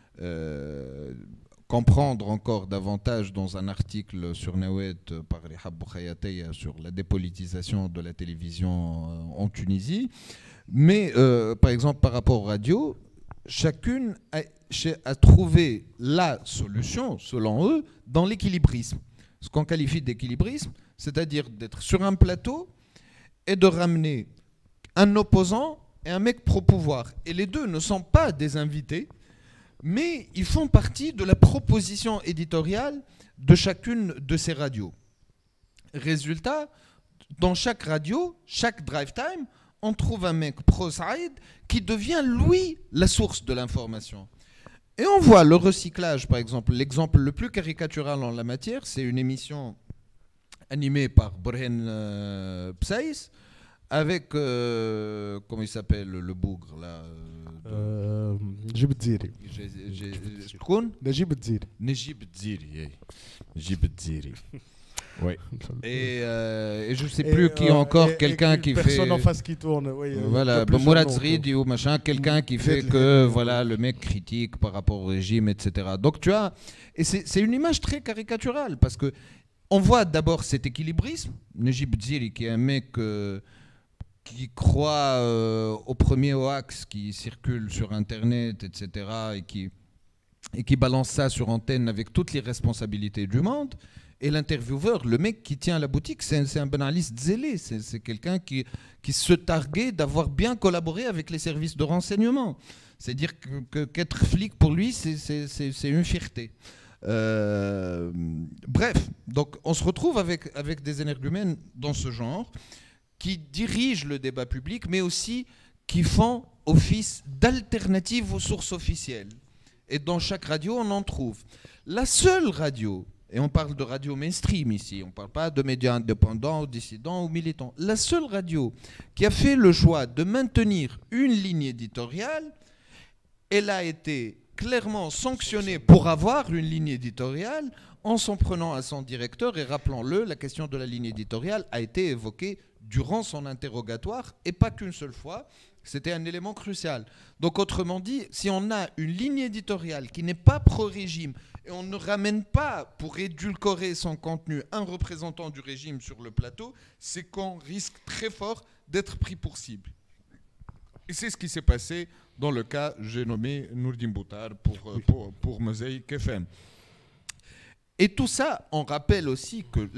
comprendre encore davantage dans un article sur Nawed par Rihab Boukhayateya sur la dépolitisation de la télévision en Tunisie. Mais par exemple, par rapport aux radios, chacune a trouvé la solution, selon eux, dans l'équilibrisme. Ce qu'on qualifie d'équilibrisme, c'est-à-dire d'être sur un plateau et de ramener un opposant et un mec pro-pouvoir. Et les deux ne sont pas des invités, mais ils font partie de la proposition éditoriale de chacune de ces radios. Résultat, dans chaque radio, chaque drive time, on trouve un mec pro-Saïd qui devient, lui, la source de l'information. Et on voit le recyclage, par exemple. L'exemple le plus caricatural en la matière, c'est une émission animée par Borhen Psaïs, avec, comment il s'appelle, le bougre, là Najib Dziri. Najib Dziri. Najib Dziri. Najib Dziri. Oui. Et je ne sais plus qui encore, quelqu'un qui fait... Personne en face qui tourne, oui. Voilà, Mourad Zridi ou machin, quelqu'un qui fait que, voilà, le mec critique par rapport au régime, etc. Donc tu as... Et c'est une image très caricaturale, parce que on voit d'abord cet équilibrisme. Najib Dziri, qui est un mec qui croit au premier hoax qui circule sur Internet, etc., et qui balance ça sur antenne avec toutes les responsabilités du monde. Et l'intervieweur, le mec qui tient la boutique, c'est un banaliste zélé. C'est quelqu'un qui se targuait d'avoir bien collaboré avec les services de renseignement. C'est-à-dire qu'être flic, pour lui, c'est une fierté. Bref, donc on se retrouve avec des énergumènes dans ce genre qui dirigent le débat public, mais aussi qui font office d'alternative aux sources officielles. Et dans chaque radio, on en trouve. La seule radio, et on parle de radio mainstream ici, on ne parle pas de médias indépendants, ou dissidents ou militants, la seule radio qui a fait le choix de maintenir une ligne éditoriale, elle a été clairement sanctionnée pour avoir une ligne éditoriale en s'en prenant à son directeur. Et rappelons-le, la question de la ligne éditoriale a été évoquée durant son interrogatoire et pas qu'une seule fois. C'était un élément crucial. Donc autrement dit, si on a une ligne éditoriale qui n'est pas pro-régime et on ne ramène pas pour édulcorer son contenu un représentant du régime sur le plateau, c'est qu'on risque très fort d'être pris pour cible. Et c'est ce qui s'est passé dans le cas, j'ai nommé Nourdine Boutar pour Mosaïque FM. Et tout ça, on rappelle aussi que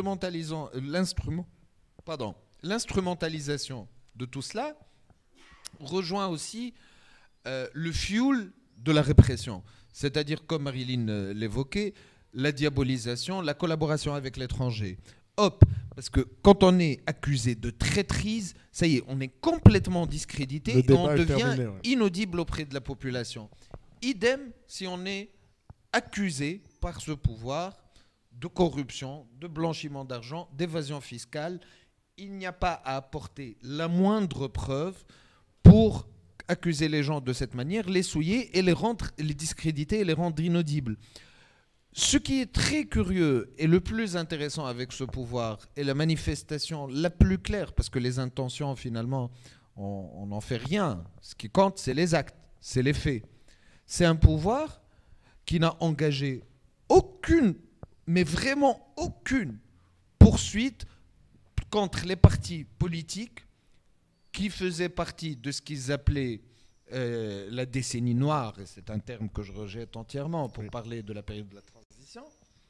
l'instrumentalisation de tout cela rejoint aussi le fuel de la répression. C'est-à-dire, comme Marilyn l'évoquait, la diabolisation, la collaboration avec l'étranger. Hop, parce que quand on est accusé de traîtrise, ça y est, on est complètement discrédité et on devient inaudible auprès de la population. Idem si on est accusé par ce pouvoir de corruption, de blanchiment d'argent, d'évasion fiscale. Il n'y a pas à apporter la moindre preuve pour accuser les gens de cette manière, les souiller et les discréditer et les rendre inaudibles. Ce qui est très curieux et le plus intéressant avec ce pouvoir est la manifestation la plus claire, parce que les intentions, finalement, on n'en fait rien. Ce qui compte, c'est les actes, c'est les faits. C'est un pouvoir qui n'a engagé aucune, mais vraiment aucune, poursuite contre les partis politiques qui faisaient partie de ce qu'ils appelaient la décennie noire, et c'est un terme que je rejette entièrement pour parler de la période de la transition.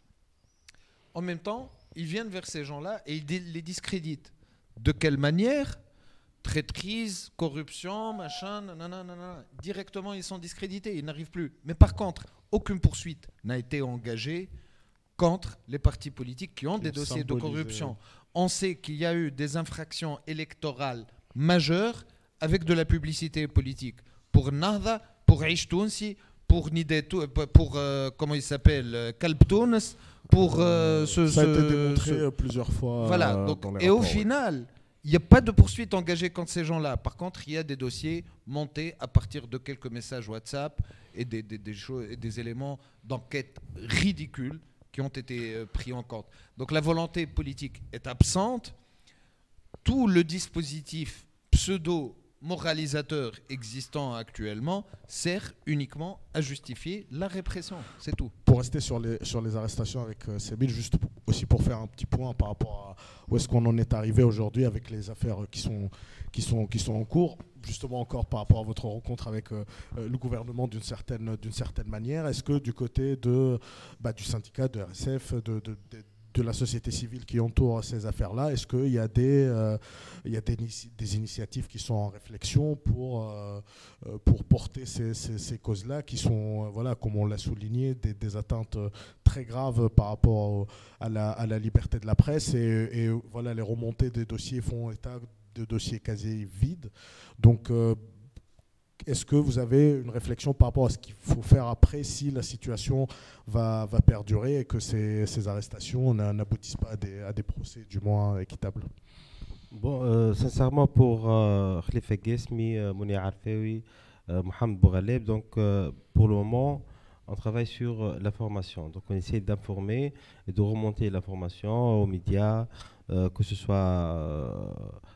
En même temps, ils viennent vers ces gens-là et ils les discréditent. De quelle manière? Traîtrise, corruption, machin, nanana. Directement, ils sont discrédités, ils n'arrivent plus. Mais par contre, aucune poursuite n'a été engagée contre les partis politiques qui ont des dossiers de corruption. On sait qu'il y a eu des infractions électorales majeures avec de la publicité politique. Pour Nahda, pour Aish Tounsi, pour Nidetou, pour comment il s'appelle, Kalb Tounes, pour ça a été démontré plusieurs fois. Voilà. Donc, et au final, il n'y a pas de poursuite engagée contre ces gens-là. Par contre, il y a des dossiers montés à partir de quelques messages WhatsApp et des éléments d'enquête ridicules qui ont été pris en compte. Donc la volonté politique est absente. Tout le dispositif pseudo-moralisateur existant actuellement sert uniquement à justifier la répression. C'est tout. Pour rester sur les arrestations avec Sébil, juste aussi pour faire un petit point par rapport à où est-ce qu'on en est arrivé aujourd'hui avec les affaires qui sont en cours, justement encore par rapport à votre rencontre avec le gouvernement d'une certaine manière, est-ce que du côté du syndicat, de RSF, de la société civile qui entoure ces affaires-là, est-ce qu'il y a des initiatives qui sont en réflexion pour porter ces causes-là qui sont, voilà, comme on l'a souligné, des atteintes très graves par rapport à la liberté de la presse et voilà, les remontées des dossiers font état de dossiers quasi vides. Donc, est-ce que vous avez une réflexion par rapport à ce qu'il faut faire après si la situation va perdurer et que ces arrestations n'aboutissent pas à des procès du moins équitables? Bon, sincèrement, pour Khalifa Guesmi, Mounir Arfewi, Mohamed Bougaleb, donc pour le moment, on travaille sur l'information. Donc on essaie d'informer et de remonter l'information aux médias, que ce soit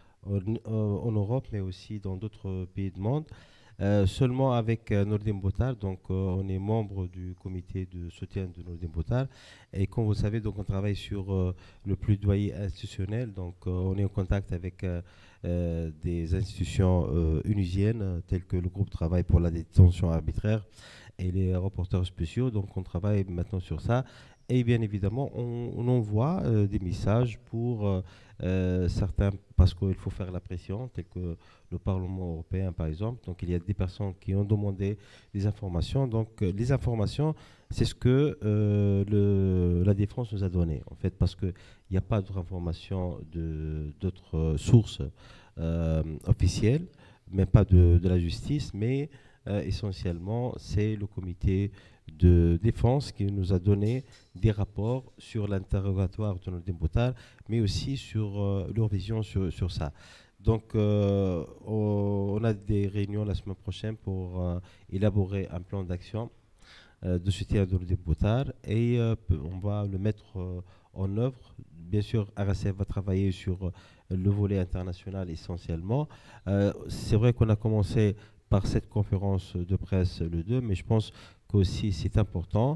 en Europe, mais aussi dans d'autres pays du monde. Seulement avec Nourdine Boutar, donc on est membre du comité de soutien de Nourdine Boutar et comme vous savez, donc on travaille sur le plaidoyer institutionnel, donc on est en contact avec des institutions onusiennes, telles que le groupe Travail pour la détention arbitraire et les rapporteurs spéciaux. Donc on travaille maintenant sur ça. Et bien évidemment, on envoie des messages pour certains, parce qu'il faut faire la pression, tel que le Parlement européen par exemple. Donc il y a des personnes qui ont demandé des informations. Donc les informations, c'est ce que la défense nous a donné, en fait, parce qu'il n'y a pas d'autres informations d'autres sources officielles, même pas de la justice, mais essentiellement, c'est le comité de défense qui nous a donné des rapports sur l'interrogatoire de Nordine Boutar, mais aussi sur leur vision sur ça. Donc, on a des réunions la semaine prochaine pour élaborer un plan d'action de soutien de Nordine Boutar et on va le mettre en œuvre. Bien sûr, RSF va travailler sur le volet international essentiellement. C'est vrai qu'on a commencé par cette conférence de presse le 2, mais je pense qu'aussi c'est important.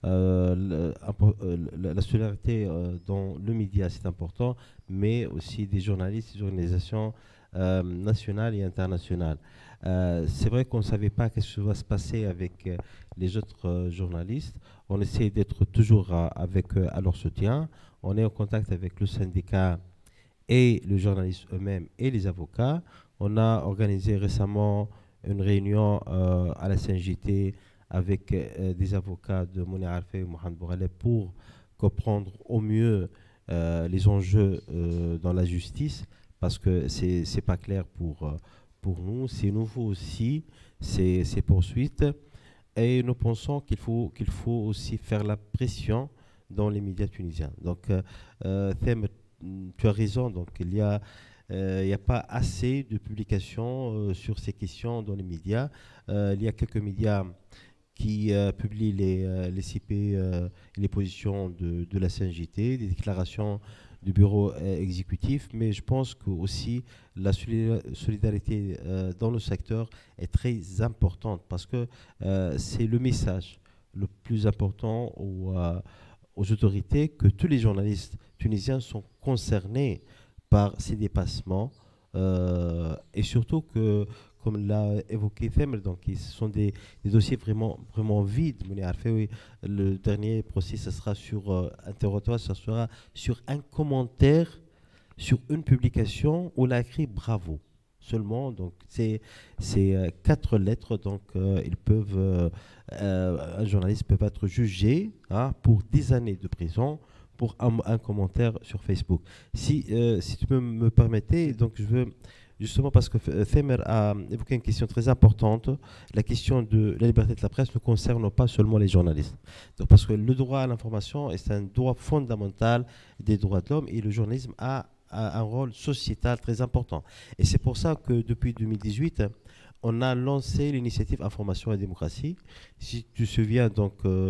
La solidarité dans le média, c'est important, mais aussi des journalistes, des organisations nationales et internationales. C'est vrai qu'on ne savait pas ce qui va se passer avec les autres journalistes. On essaie d'être toujours avec eux à leur soutien. On est en contact avec le syndicat et les journalistes eux-mêmes et les avocats. On a organisé récemment une réunion à la CNJT avec des avocats de Mouni Arfé et Mohamed Bougaleb pour comprendre au mieux les enjeux dans la justice, parce que c'est pas clair pour nous, c'est nouveau aussi, ces poursuites, et nous pensons qu'il faut aussi faire la pression dans les médias tunisiens. Donc, Them, tu as raison, donc il n'y a pas assez de publications sur ces questions dans les médias. Il y a quelques médias qui publient les CP, les positions de la CNJT, des déclarations du bureau exécutif, mais je pense que aussi la solidarité dans le secteur est très importante, parce que c'est le message le plus important aux autorités, que tous les journalistes tunisiens sont concernés par ces dépassements et surtout que, comme l'a évoqué Femel, donc ce sont des dossiers vraiment vides. Le dernier procès, ça sera sur interrogatoire, ça sera sur un commentaire sur une publication où il a écrit bravo seulement. Donc c'est 4 lettres. Donc un journaliste peut être jugé pour 10 années de prison pour un commentaire sur Facebook. Si tu peux me permettre, donc je veux, justement, parce que Femer a évoqué une question très importante, la question de la liberté de la presse ne concerne pas seulement les journalistes. Donc, parce que le droit à l'information est un droit fondamental des droits de l'homme, et le journalisme a un rôle sociétal très important. Et c'est pour ça que depuis 2018, on a lancé l'initiative Information et Démocratie. Si tu te souviens, donc,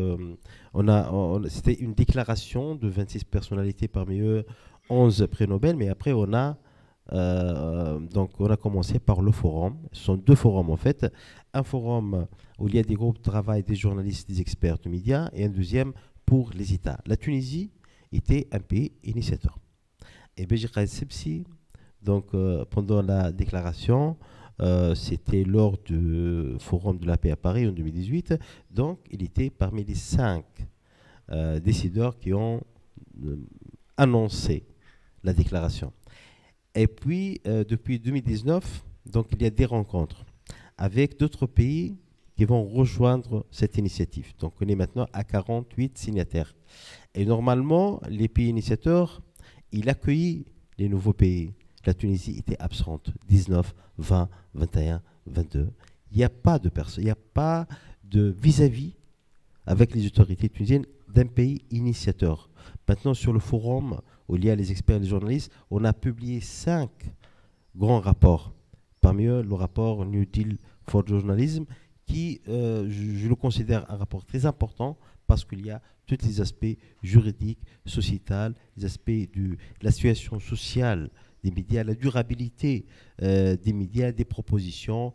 c'était une déclaration de 26 personnalités, parmi eux 11 prix Nobel, mais après on a commencé par le forum. Ce sont 2 forums en fait. Un forum où il y a des groupes de travail, des journalistes, des experts de médias, et un deuxième pour les États. La Tunisie était un pays initiateur. Et Béji Qaïd Sebsi, donc pendant la déclaration, c'était lors du forum de la paix à Paris en 2018, donc il était parmi les 5 décideurs qui ont annoncé la déclaration. Et puis, depuis 2019, donc, il y a des rencontres avec d'autres pays qui vont rejoindre cette initiative. Donc, on est maintenant à 48 signataires. Et normalement, les pays initiateurs, ils accueillent les nouveaux pays. La Tunisie était absente, 19, 20, 21, 22. Il n'y a pas de personne, il n'y a pas de vis-à-vis avec les autorités tunisiennes d'un pays initiateur. Maintenant, sur le forum où il y a les experts et les journalistes, on a publié 5 grands rapports. Parmi eux, le rapport New Deal for Journalism, qui, je le considère un rapport très important, parce qu'il y a tous les aspects juridiques, sociétals, les aspects de la situation sociale des médias, la durabilité des médias, des propositions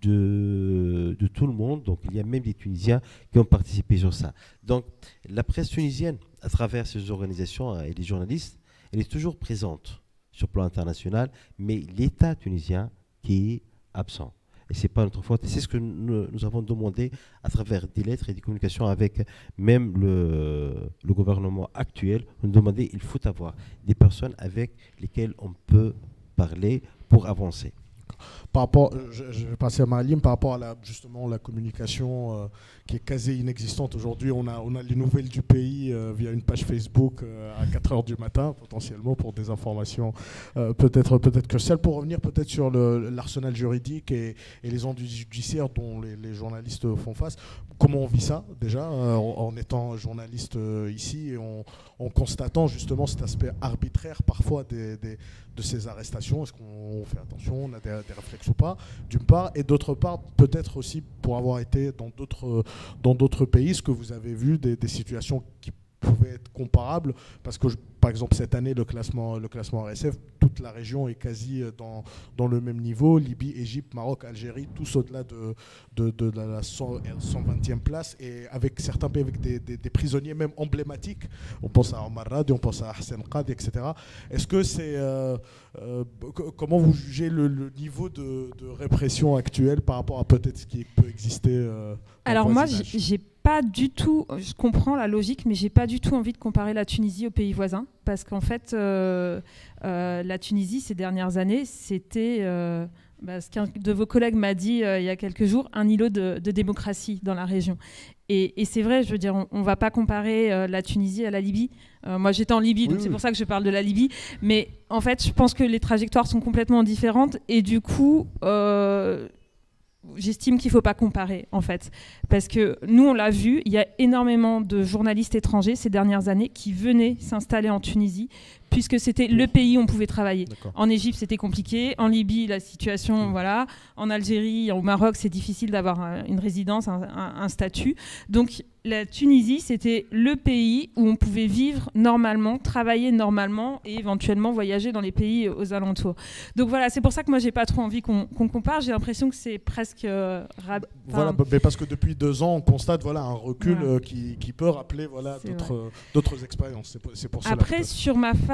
de tout le monde. Donc il y a même des Tunisiens qui ont participé sur ça. Donc la presse tunisienne, à travers ces organisations et les journalistes, elle est toujours présente sur le plan international, mais l'État tunisien qui est absent. Et ce n'est pas notre faute. Et c'est ce que nous avons demandé à travers des lettres et des communications avec même le gouvernement actuel. Nous demandons il faut avoir des personnes avec lesquelles on peut parler pour avancer. Par rapport, je vais passer à Maalim, par rapport à justement la communication qui est quasi inexistante aujourd'hui. On a les nouvelles du pays via une page Facebook à 4h du matin, potentiellement, pour des informations peut-être cruciales. Pour revenir peut-être sur l'arsenal juridique et les ondes judiciaires dont les journalistes font face, comment on vit ça déjà en étant journaliste ici et en constatant justement cet aspect arbitraire parfois de ces arrestations? Est-ce qu'on fait attention, on a des réflexes ou pas, d'une part, et d'autre part, peut-être aussi pour avoir été dans d'autres pays, est-ce que vous avez vu des situations qui pouvaient être comparables? Parce que, par exemple, cette année, le classement RSF, toute la région est quasi dans le même niveau. Libye, Égypte, Maroc, Algérie, tous au-delà de la 120e place, et avec certains pays avec des prisonniers même emblématiques. On pense à Omar Radi, on pense à Hassan Qad, etc. Est-ce que c'est... comment vous jugez le niveau de répression actuel par rapport à peut-être ce qui peut exister Alors moi, j'ai pas du tout, je comprends la logique, mais j'ai pas du tout envie de comparer la Tunisie aux pays voisins, parce qu'en fait, la Tunisie, ces dernières années, c'était, ce qu'un de vos collègues m'a dit il y a quelques jours, un îlot de démocratie dans la région. Et c'est vrai, je veux dire, on ne va pas comparer la Tunisie à la Libye. Moi, j'étais en Libye, donc c'est pour ça que je parle de la Libye. Mais en fait, je pense que les trajectoires sont complètement différentes, et du coup... j'estime qu'il ne faut pas comparer, en fait. Parce que nous, on l'a vu, il y a énormément de journalistes étrangers ces dernières années qui venaient s'installer en Tunisie, puisque c'était le pays où on pouvait travailler. En Égypte, c'était compliqué. En Libye, la situation, voilà. En Algérie, au Maroc, c'est difficile d'avoir une résidence, un statut. Donc, la Tunisie, c'était le pays où on pouvait vivre normalement, travailler normalement et éventuellement voyager dans les pays aux alentours. Donc voilà, c'est pour ça que moi, j'ai pas trop envie qu'on compare. J'ai l'impression que c'est presque... voilà, mais parce que depuis 2 ans, on constate un recul qui peut rappeler d'autres expériences. C'est pour cela. Après, sur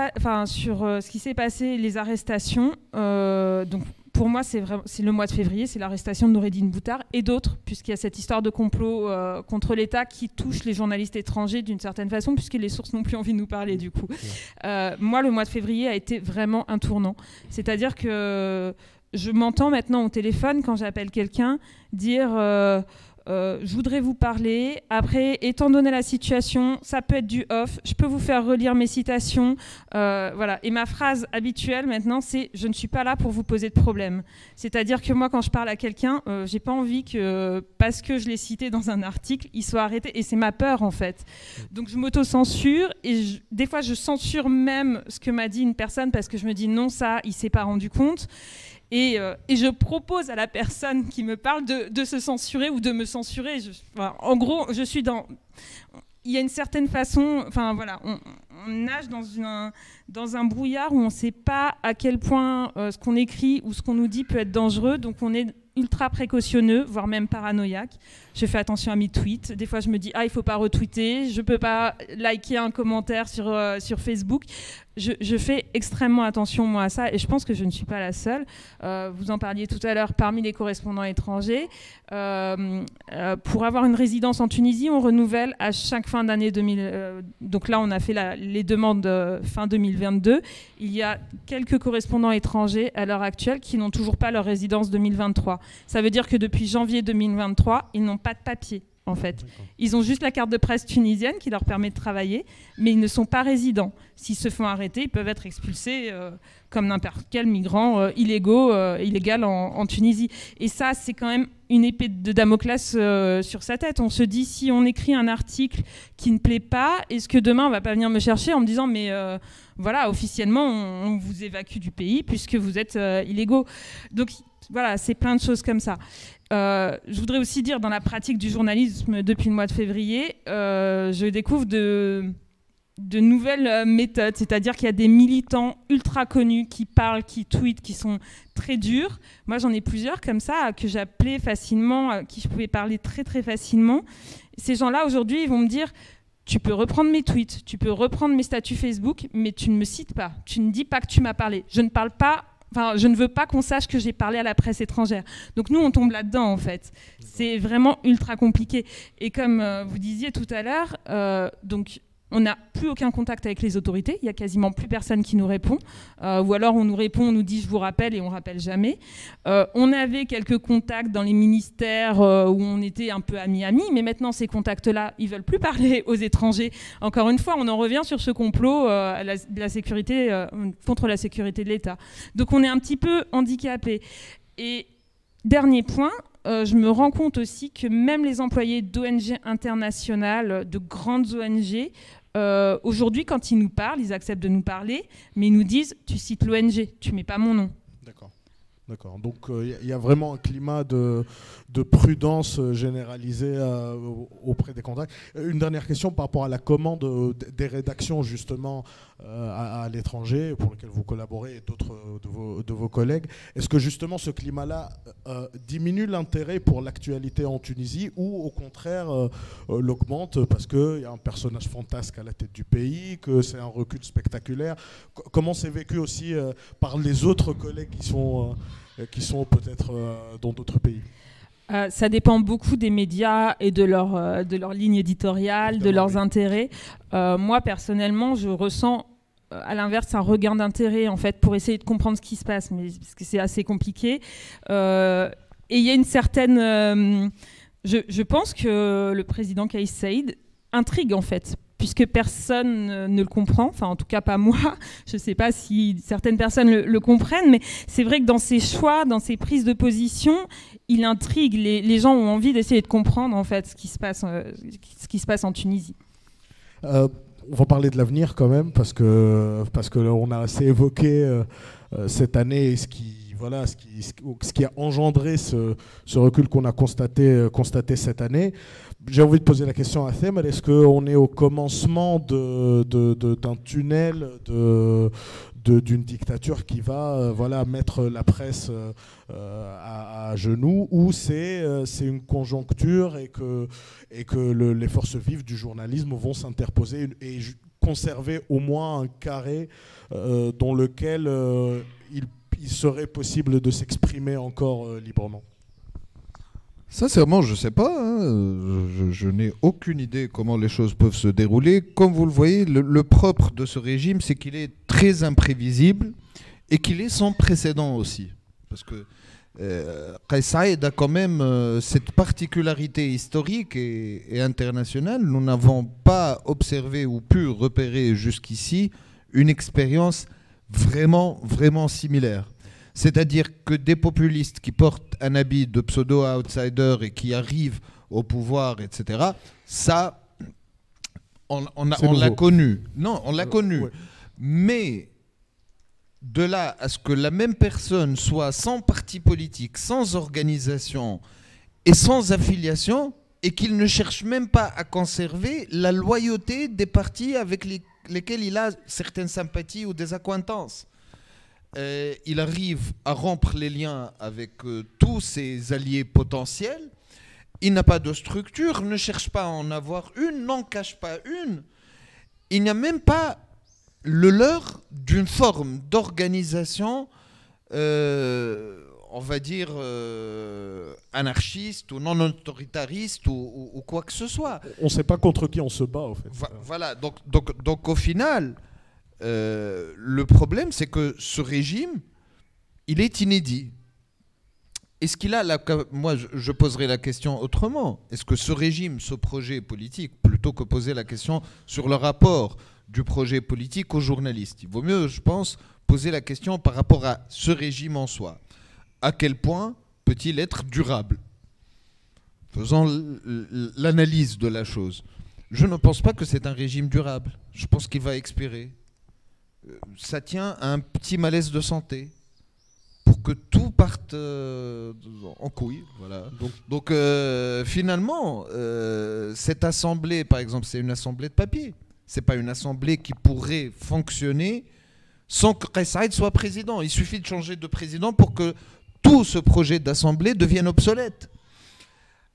ce qui s'est passé, les arrestations, donc pour moi, c'est le mois de février, c'est l'arrestation de Noureddine Boutar et d'autres, puisqu'il y a cette histoire de complot contre l'État qui touche les journalistes étrangers d'une certaine façon, puisque les sources n'ont plus envie de nous parler du coup. Moi, le mois de février a été vraiment un tournant. C'est-à-dire que je m'entends maintenant au téléphone, quand j'appelle quelqu'un, dire... je voudrais vous parler. Après, étant donné la situation, ça peut être du off. Je peux vous faire relire mes citations. Voilà. Et ma phrase habituelle maintenant, c'est « je ne suis pas là pour vous poser de problème ». C'est-à-dire que moi, quand je parle à quelqu'un, j'ai pas envie que, parce que je l'ai cité dans un article, il soit arrêté. Et c'est ma peur, en fait. Donc, je m'auto-censure. Et des fois, je censure même ce que m'a dit une personne parce que je me dis « non, ça, il s'est pas rendu compte ». Et je propose à la personne qui me parle de se censurer ou de me censurer. En gros, je suis dans... Il y a une certaine façon... Enfin, voilà, on nage dans un brouillard où on ne sait pas à quel point ce qu'on écrit ou ce qu'on nous dit peut être dangereux. Donc, on est ultra précautionneux, voire même paranoïaque. Je fais attention à mes tweets. Des fois, je me dis « ah, il ne faut pas retweeter. Je ne peux pas liker un commentaire sur Facebook ». Je fais extrêmement attention, moi, à ça, et je pense que je ne suis pas la seule. Vous en parliez tout à l'heure, parmi les correspondants étrangers. Pour avoir une résidence en Tunisie, on renouvelle à chaque fin d'année 2000. Donc là, on a fait les demandes fin 2022. Il y a quelques correspondants étrangers à l'heure actuelle qui n'ont toujours pas leur résidence 2023. Ça veut dire que depuis janvier 2023, ils n'ont pas de papier. En fait, ils ont juste la carte de presse tunisienne qui leur permet de travailler, mais ils ne sont pas résidents. S'ils se font arrêter, ils peuvent être expulsés comme n'importe quel migrant illégal en Tunisie. Et ça, c'est quand même une épée de Damoclès sur sa tête. On se dit, si on écrit un article qui ne plaît pas, est-ce que demain on va pas venir me chercher en me disant, mais voilà, officiellement, on vous évacue du pays puisque vous êtes illégaux. Donc voilà, c'est plein de choses comme ça. Je voudrais aussi dire, dans la pratique du journalisme depuis le mois de février, je découvre de nouvelles méthodes, c'est-à-dire qu'il y a des militants ultra connus qui parlent, qui tweetent, qui sont très durs. Moi, j'en ai plusieurs comme ça, que j'appelais facilement, à qui je pouvais parler très très facilement. Ces gens-là, aujourd'hui, ils vont me dire tu peux reprendre mes tweets, tu peux reprendre mes statuts Facebook, mais tu ne me cites pas. Tu ne dis pas que tu m'as parlé. Je ne veux pas qu'on sache que j'ai parlé à la presse étrangère. Donc nous, on tombe là-dedans, en fait. C'est vraiment ultra compliqué. Et comme vous disiez tout à l'heure, donc on n'a plus aucun contact avec les autorités. Il n'y a quasiment plus personne qui nous répond. Ou alors on nous répond, on nous dit « je vous rappelle » et on ne rappelle jamais. On avait quelques contacts dans les ministères où on était un peu amis-amis, mais maintenant ces contacts-là, ils ne veulent plus parler aux étrangers. Encore une fois, on en revient sur ce complot contre la sécurité de l'État. Donc on est un petit peu handicapé. Et dernier point, je me rends compte aussi que même les employés d'ONG internationales, de grandes ONG, aujourd'hui, quand ils nous parlent, ils acceptent de nous parler, mais ils nous disent « tu cites l'ONG, tu ne mets pas mon nom ». D'accord. Donc il y a vraiment un climat de prudence généralisée auprès des contacts. Une dernière question par rapport à la commande des rédactions justement à l'étranger pour lesquelles vous collaborez et d'autres de vos collègues. Est-ce que justement ce climat-là diminue l'intérêt pour l'actualité en Tunisie ou au contraire l'augmente parce qu'il y a un personnage fantasque à la tête du pays, que c'est un recul spectaculaire? Comment c'est vécu aussi par les autres collègues qui sont peut-être dans d'autres pays? Ça dépend beaucoup des médias et de leur ligne éditoriale, de leurs intérêts. Moi, personnellement, je ressens à l'inverse un regain d'intérêt en fait, pour essayer de comprendre ce qui se passe, mais, parce que c'est assez compliqué. Et il y a une certaine... je pense que le président Kais Saied intrigue en fait, puisque personne ne le comprend, enfin en tout cas pas moi, je ne sais pas si certaines personnes le comprennent, mais c'est vrai que dans ses choix, dans ses prises de position, il intrigue, les gens ont envie d'essayer de comprendre en fait ce qui se passe en Tunisie. On va parler de l'avenir quand même, parce que on a assez évoqué cette année et ce qui a engendré ce recul qu'on a constaté cette année. J'ai envie de poser la question à Themel, est-ce qu'on est au commencement d'un tunnel d'une dictature qui va mettre la presse à genoux, ou c'est une conjoncture et que les forces vives du journalisme vont s'interposer et conserver au moins un carré dans lequel il serait possible de s'exprimer encore librement? Sincèrement, je ne sais pas. Je n'ai aucune idée comment les choses peuvent se dérouler. Comme vous le voyez, le propre de ce régime, c'est qu'il est très imprévisible et qu'il est sans précédent aussi. Parce que Kais Saied a quand même cette particularité historique et internationale. Nous n'avons pas observé ou pu repérer jusqu'ici une expérience vraiment, vraiment similaire. C'est-à-dire que des populistes qui portent un habit de pseudo-outsider et qui arrivent au pouvoir, etc., ça, on l'a connu. Non, on l'a connu. Ouais. Mais de là à ce que la même personne soit sans parti politique, sans organisation et sans affiliation, et qu'il ne cherche même pas à conserver la loyauté des partis avec lesquels il a certaines sympathies ou des accointances. Il arrive à rompre les liens avec tous ses alliés potentiels. Il n'a pas de structure, ne cherche pas à en avoir une, n'en cache pas une. Il n'y a même pas le leurre d'une forme d'organisation, on va dire, anarchiste ou non autoritariste ou quoi que ce soit. On ne sait pas contre qui on se bat, en fait. Voilà, donc au final... le problème, c'est que ce régime, il est inédit. Est-ce qu'il a moi, je poserai la question autrement. Est-ce que ce régime, ce projet politique, plutôt que poser la question sur le rapport du projet politique aux journalistes, il vaut mieux, je pense, poser la question par rapport à ce régime en soi. À quel point peut-il être durable? Faisons l'analyse de la chose. Je ne pense pas que c'est un régime durable. Je pense qu'il va expirer. Ça tient à un petit malaise de santé pour que tout parte en couille. Voilà. Donc finalement, cette assemblée, par exemple, c'est une assemblée de papier. Ce n'est pas une assemblée qui pourrait fonctionner sans que Kais Saied soit président. Il suffit de changer de président pour que tout ce projet d'assemblée devienne obsolète.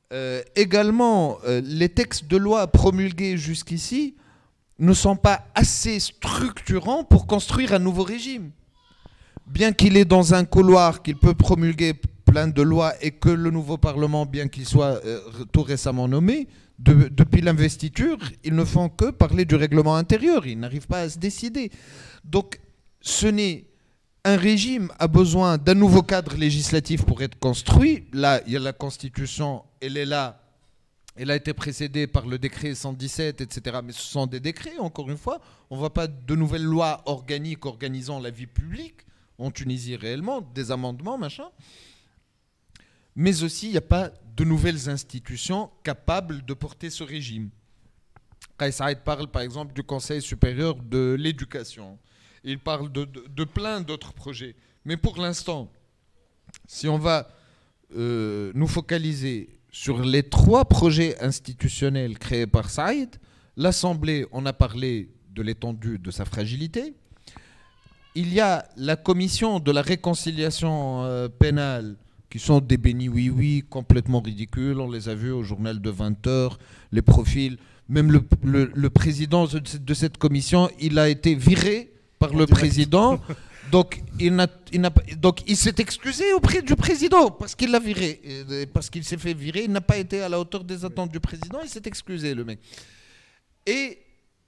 Également, les textes de loi promulgués jusqu'ici ne sont pas assez structurants pour construire un nouveau régime. Bien qu'il est dans un couloir, qu'il peut promulguer plein de lois et que le nouveau Parlement, bien qu'il soit tout récemment nommé, depuis l'investiture, ils ne font que parler du règlement intérieur. Ils n'arrivent pas à se décider. Donc, un régime a besoin d'un nouveau cadre législatif pour être construit. Là, il y a la Constitution, elle est là. Elle a été précédée par le décret 117, etc. Mais ce sont des décrets, encore une fois. On ne voit pas de nouvelles lois organiques organisant la vie publique en Tunisie réellement, des amendements, machin. Mais aussi, il n'y a pas de nouvelles institutions capables de porter ce régime. Kais Saïd parle, par exemple, du Conseil supérieur de l'éducation. Il parle de plein d'autres projets. Mais pour l'instant, si on va nous focaliser sur les 3 projets institutionnels créés par Saïd, l'Assemblée, on a parlé de l'étendue de sa fragilité. Il y a la commission de la réconciliation pénale, qui sont des bénis oui-oui complètement ridicules. On les a vus au journal de 20 heures, les profils. Même le président de cette commission, il a été viré par le président. Donc, il s'est excusé auprès du président parce qu'il l'a viré. Parce qu'il s'est fait virer, il n'a pas été à la hauteur des attentes du président, il s'est excusé, le mec. Et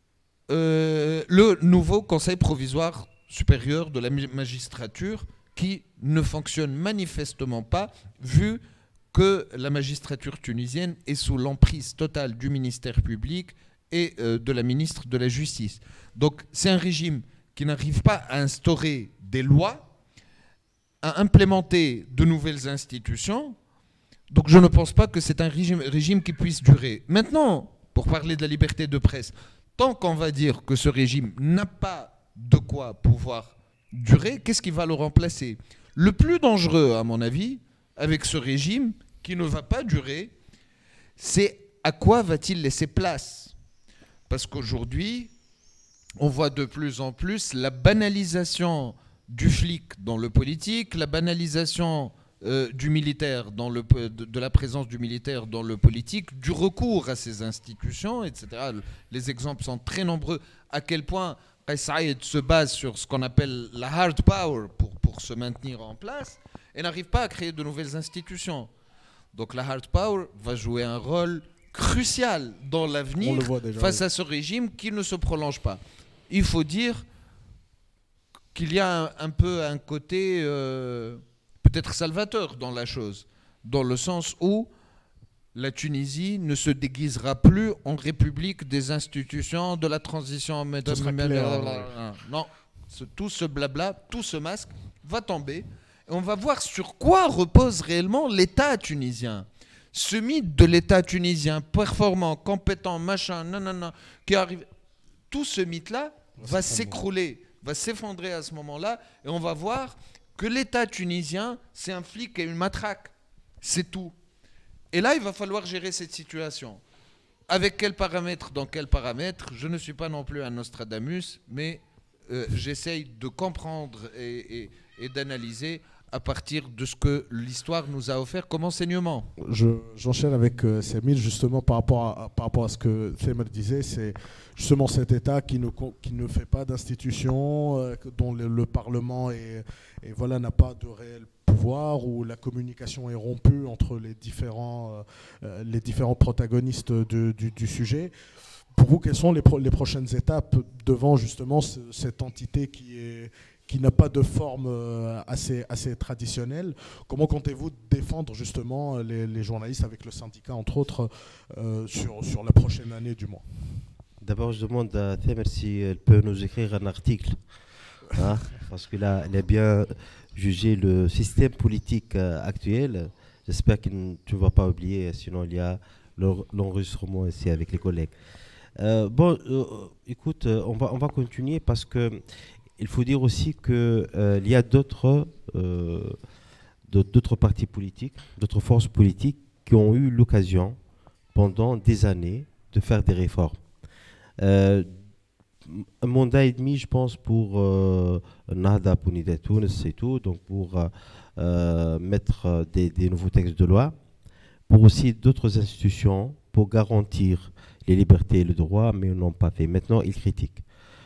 le nouveau Conseil provisoire supérieur de la magistrature qui ne fonctionne manifestement pas, vu que la magistrature tunisienne est sous l'emprise totale du ministère public et de la ministre de la Justice. Donc, c'est un régime qui n'arrive pas à instaurer des lois, à implémenter de nouvelles institutions. Donc je ne pense pas que c'est un régime qui puisse durer. Maintenant, pour parler de la liberté de presse, tant qu'on va dire que ce régime n'a pas de quoi pouvoir durer, qu'est-ce qui va le remplacer? Le plus dangereux, à mon avis, avec ce régime qui ne va pas durer, c'est à quoi va-t-il laisser place? Parce qu'aujourd'hui, on voit de plus en plus la banalisation du flic dans le politique, la banalisation du militaire, de la présence du militaire dans le politique, du recours à ces institutions, etc. Les exemples sont très nombreux. À quel point Kais Saïd se base sur ce qu'on appelle la hard power pour se maintenir en place et n'arrive pas à créer de nouvelles institutions. Donc la hard power va jouer un rôle crucial dans l'avenir face à ce régime qui ne se prolonge pas. Il faut dire qu'il y a un peu un côté peut-être salvateur dans la chose, dans le sens où la Tunisie ne se déguisera plus en république des institutions de la transition. Non, tout ce blabla, tout ce masque va tomber. Et on va voir sur quoi repose réellement l'État tunisien. Ce mythe de l'État tunisien performant, compétent, machin, nanana, qui arrive, tout ce mythe-là va s'écrouler, va s'effondrer à ce moment-là, et on va voir que l'État tunisien, c'est un flic et une matraque. C'est tout. Et là, il va falloir gérer cette situation. Avec quels paramètres, dans quels paramètres? Je ne suis pas non plus un Nostradamus, mais j'essaye de comprendre et d'analyser à partir de ce que l'histoire nous a offert comme enseignement. J'enchaîne avec Semir, justement, par rapport à ce que Semir disait, c'est justement cet État qui ne fait pas d'institutions, dont le Parlement n'a pas de réel pouvoir, où la communication est rompue entre les différents protagonistes du sujet. Pour vous, quelles sont les prochaines étapes devant justement cette entité qui n'a pas de forme assez traditionnelle? Comment comptez-vous défendre justement les journalistes avec le syndicat, entre autres, sur la prochaine année du moins? D'abord, je demande à Temer si elle peut nous écrire un article, hein, parce qu'elle a bien jugé le système politique actuel. J'espère que tu ne vas pas oublier, sinon il y a l'enregistrement ici avec les collègues. Écoute, on va continuer parce que il faut dire aussi qu'il y a d'autres partis politiques, d'autres forces politiques qui ont eu l'occasion pendant des années de faire des réformes. Un mandat et demi, je pense, pour Nahda Pounida Tounes et tout, donc pour mettre des nouveaux textes de loi, pour aussi d'autres institutions pour garantir les libertés et le droit, mais ils n'ont pas fait. Maintenant, ils critiquent.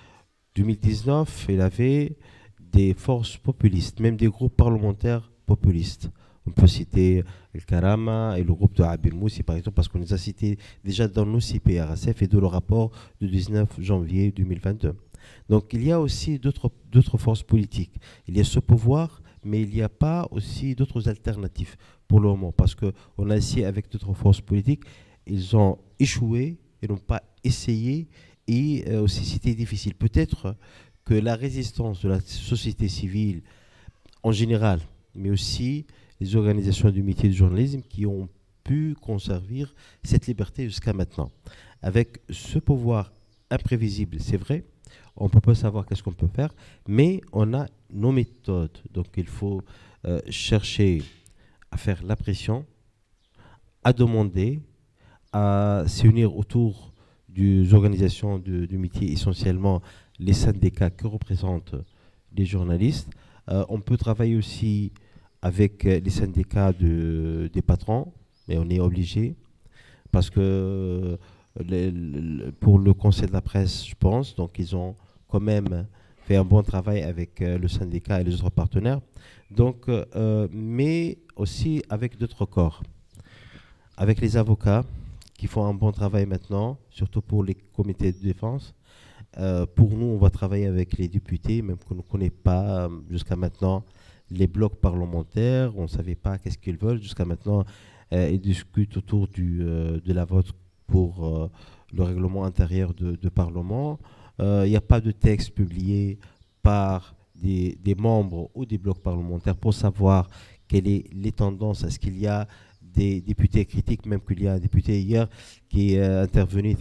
2019, il y avait des forces populistes, même des groupes parlementaires populistes. On peut citer le Karama et le groupe de Abir Moussi, par exemple, parce qu'on les a cités déjà dans nos CPRSF et dans le rapport du 19 janvier 2022. Donc il y a aussi d'autres forces politiques. Il y a ce pouvoir, mais il n'y a pas aussi d'autres alternatives pour le moment, parce qu'on a essayé avec d'autres forces politiques, ils ont échoué, ils n'ont pas essayé, et aussi c'était difficile. Peut-être que la résistance de la société civile en général, mais aussi les organisations du métier du journalisme qui ont pu conserver cette liberté jusqu'à maintenant. Avec ce pouvoir imprévisible, c'est vrai, on ne peut pas savoir qu'est-ce qu'on peut faire, mais on a nos méthodes. Donc il faut chercher à faire la pression, à demander, à s'unir autour des organisations du métier, essentiellement les syndicats que représentent les journalistes. On peut travailler aussi avec les syndicats des patrons, mais on est obligé, parce que pour le Conseil de la presse, je pense, donc ils ont quand même fait un bon travail avec le syndicat et les autres partenaires, donc, mais aussi avec d'autres corps, avec les avocats qui font un bon travail maintenant, surtout pour les comités de défense. Pour nous, on va travailler avec les députés, même qu'on ne connaît pas jusqu'à maintenant les blocs parlementaires, on ne savait pas qu'est-ce qu'ils veulent. Jusqu'à maintenant, ils discutent autour de la vote pour le règlement intérieur de Parlement. Il n'y a pas de texte publié par des membres ou des blocs parlementaires pour savoir quelles sont les tendances. Est-ce qu'il y a des députés critiques, même qu'il y a un député hier qui est intervenu,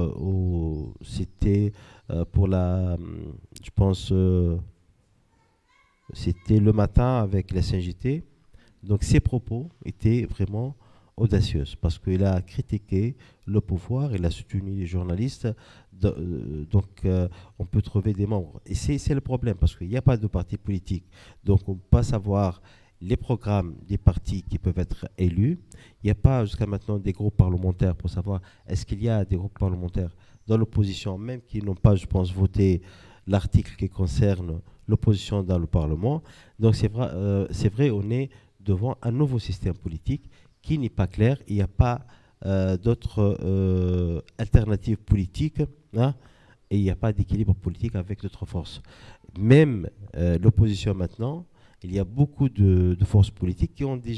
c'était pour je pense, c'était le matin avec la CNJT. Donc ses propos étaient vraiment audacieux parce qu'il a critiqué le pouvoir, il a soutenu les journalistes. Donc on peut trouver des membres. Et c'est le problème parce qu'il n'y a pas de parti politique. Donc on ne peut pas savoir les programmes des partis qui peuvent être élus. Il n'y a pas jusqu'à maintenant des groupes parlementaires pour savoir est-ce qu'il y a des groupes parlementaires dans l'opposition, même qui n'ont pas, je pense, voté l'article qui concerne l'opposition dans le Parlement. Donc c'est vrai, on est devant un nouveau système politique qui n'est pas clair. Il n'y a pas d'autres alternatives politiques, hein, et il n'y a pas d'équilibre politique avec d'autres forces. Même l'opposition maintenant, il y a beaucoup de forces politiques qui ont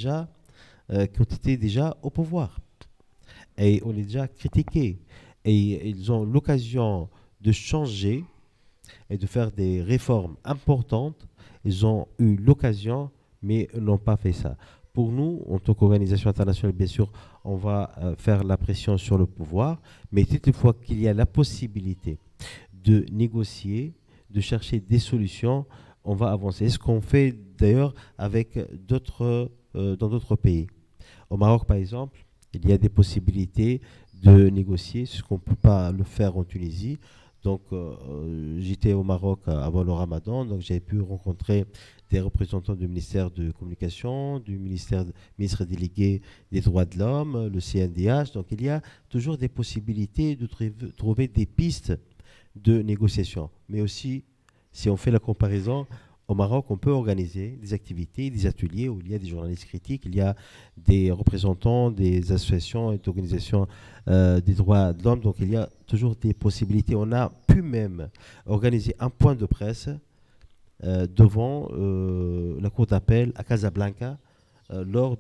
été déjà au pouvoir. Et on est déjà critiqués. Et ils ont l'occasion de changer et de faire des réformes importantes. Ils ont eu l'occasion, mais n'ont pas fait ça. Pour nous, en tant qu'organisation internationale, bien sûr, on va faire la pression sur le pouvoir, mais toutefois qu'il y a la possibilité de négocier, de chercher des solutions, on va avancer. C'est ce qu'on fait d'ailleurs avec dans d'autres pays. Au Maroc, par exemple, il y a des possibilités de négocier, ce qu'on ne peut pas le faire en Tunisie. Donc, j'étais au Maroc avant le Ramadan, donc j'ai pu rencontrer des représentants du ministère de Communication, du ministre délégué des droits de l'homme, le CNDH. Donc, il y a toujours des possibilités de trouver des pistes de négociation. Mais aussi, si on fait la comparaison, au Maroc, on peut organiser des activités, des ateliers où il y a des journalistes critiques, il y a des représentants des associations et d'organisations des droits de l'homme. Donc, il y a toujours des possibilités. On a pu même organiser un point de presse devant la cour d'appel à Casablanca lors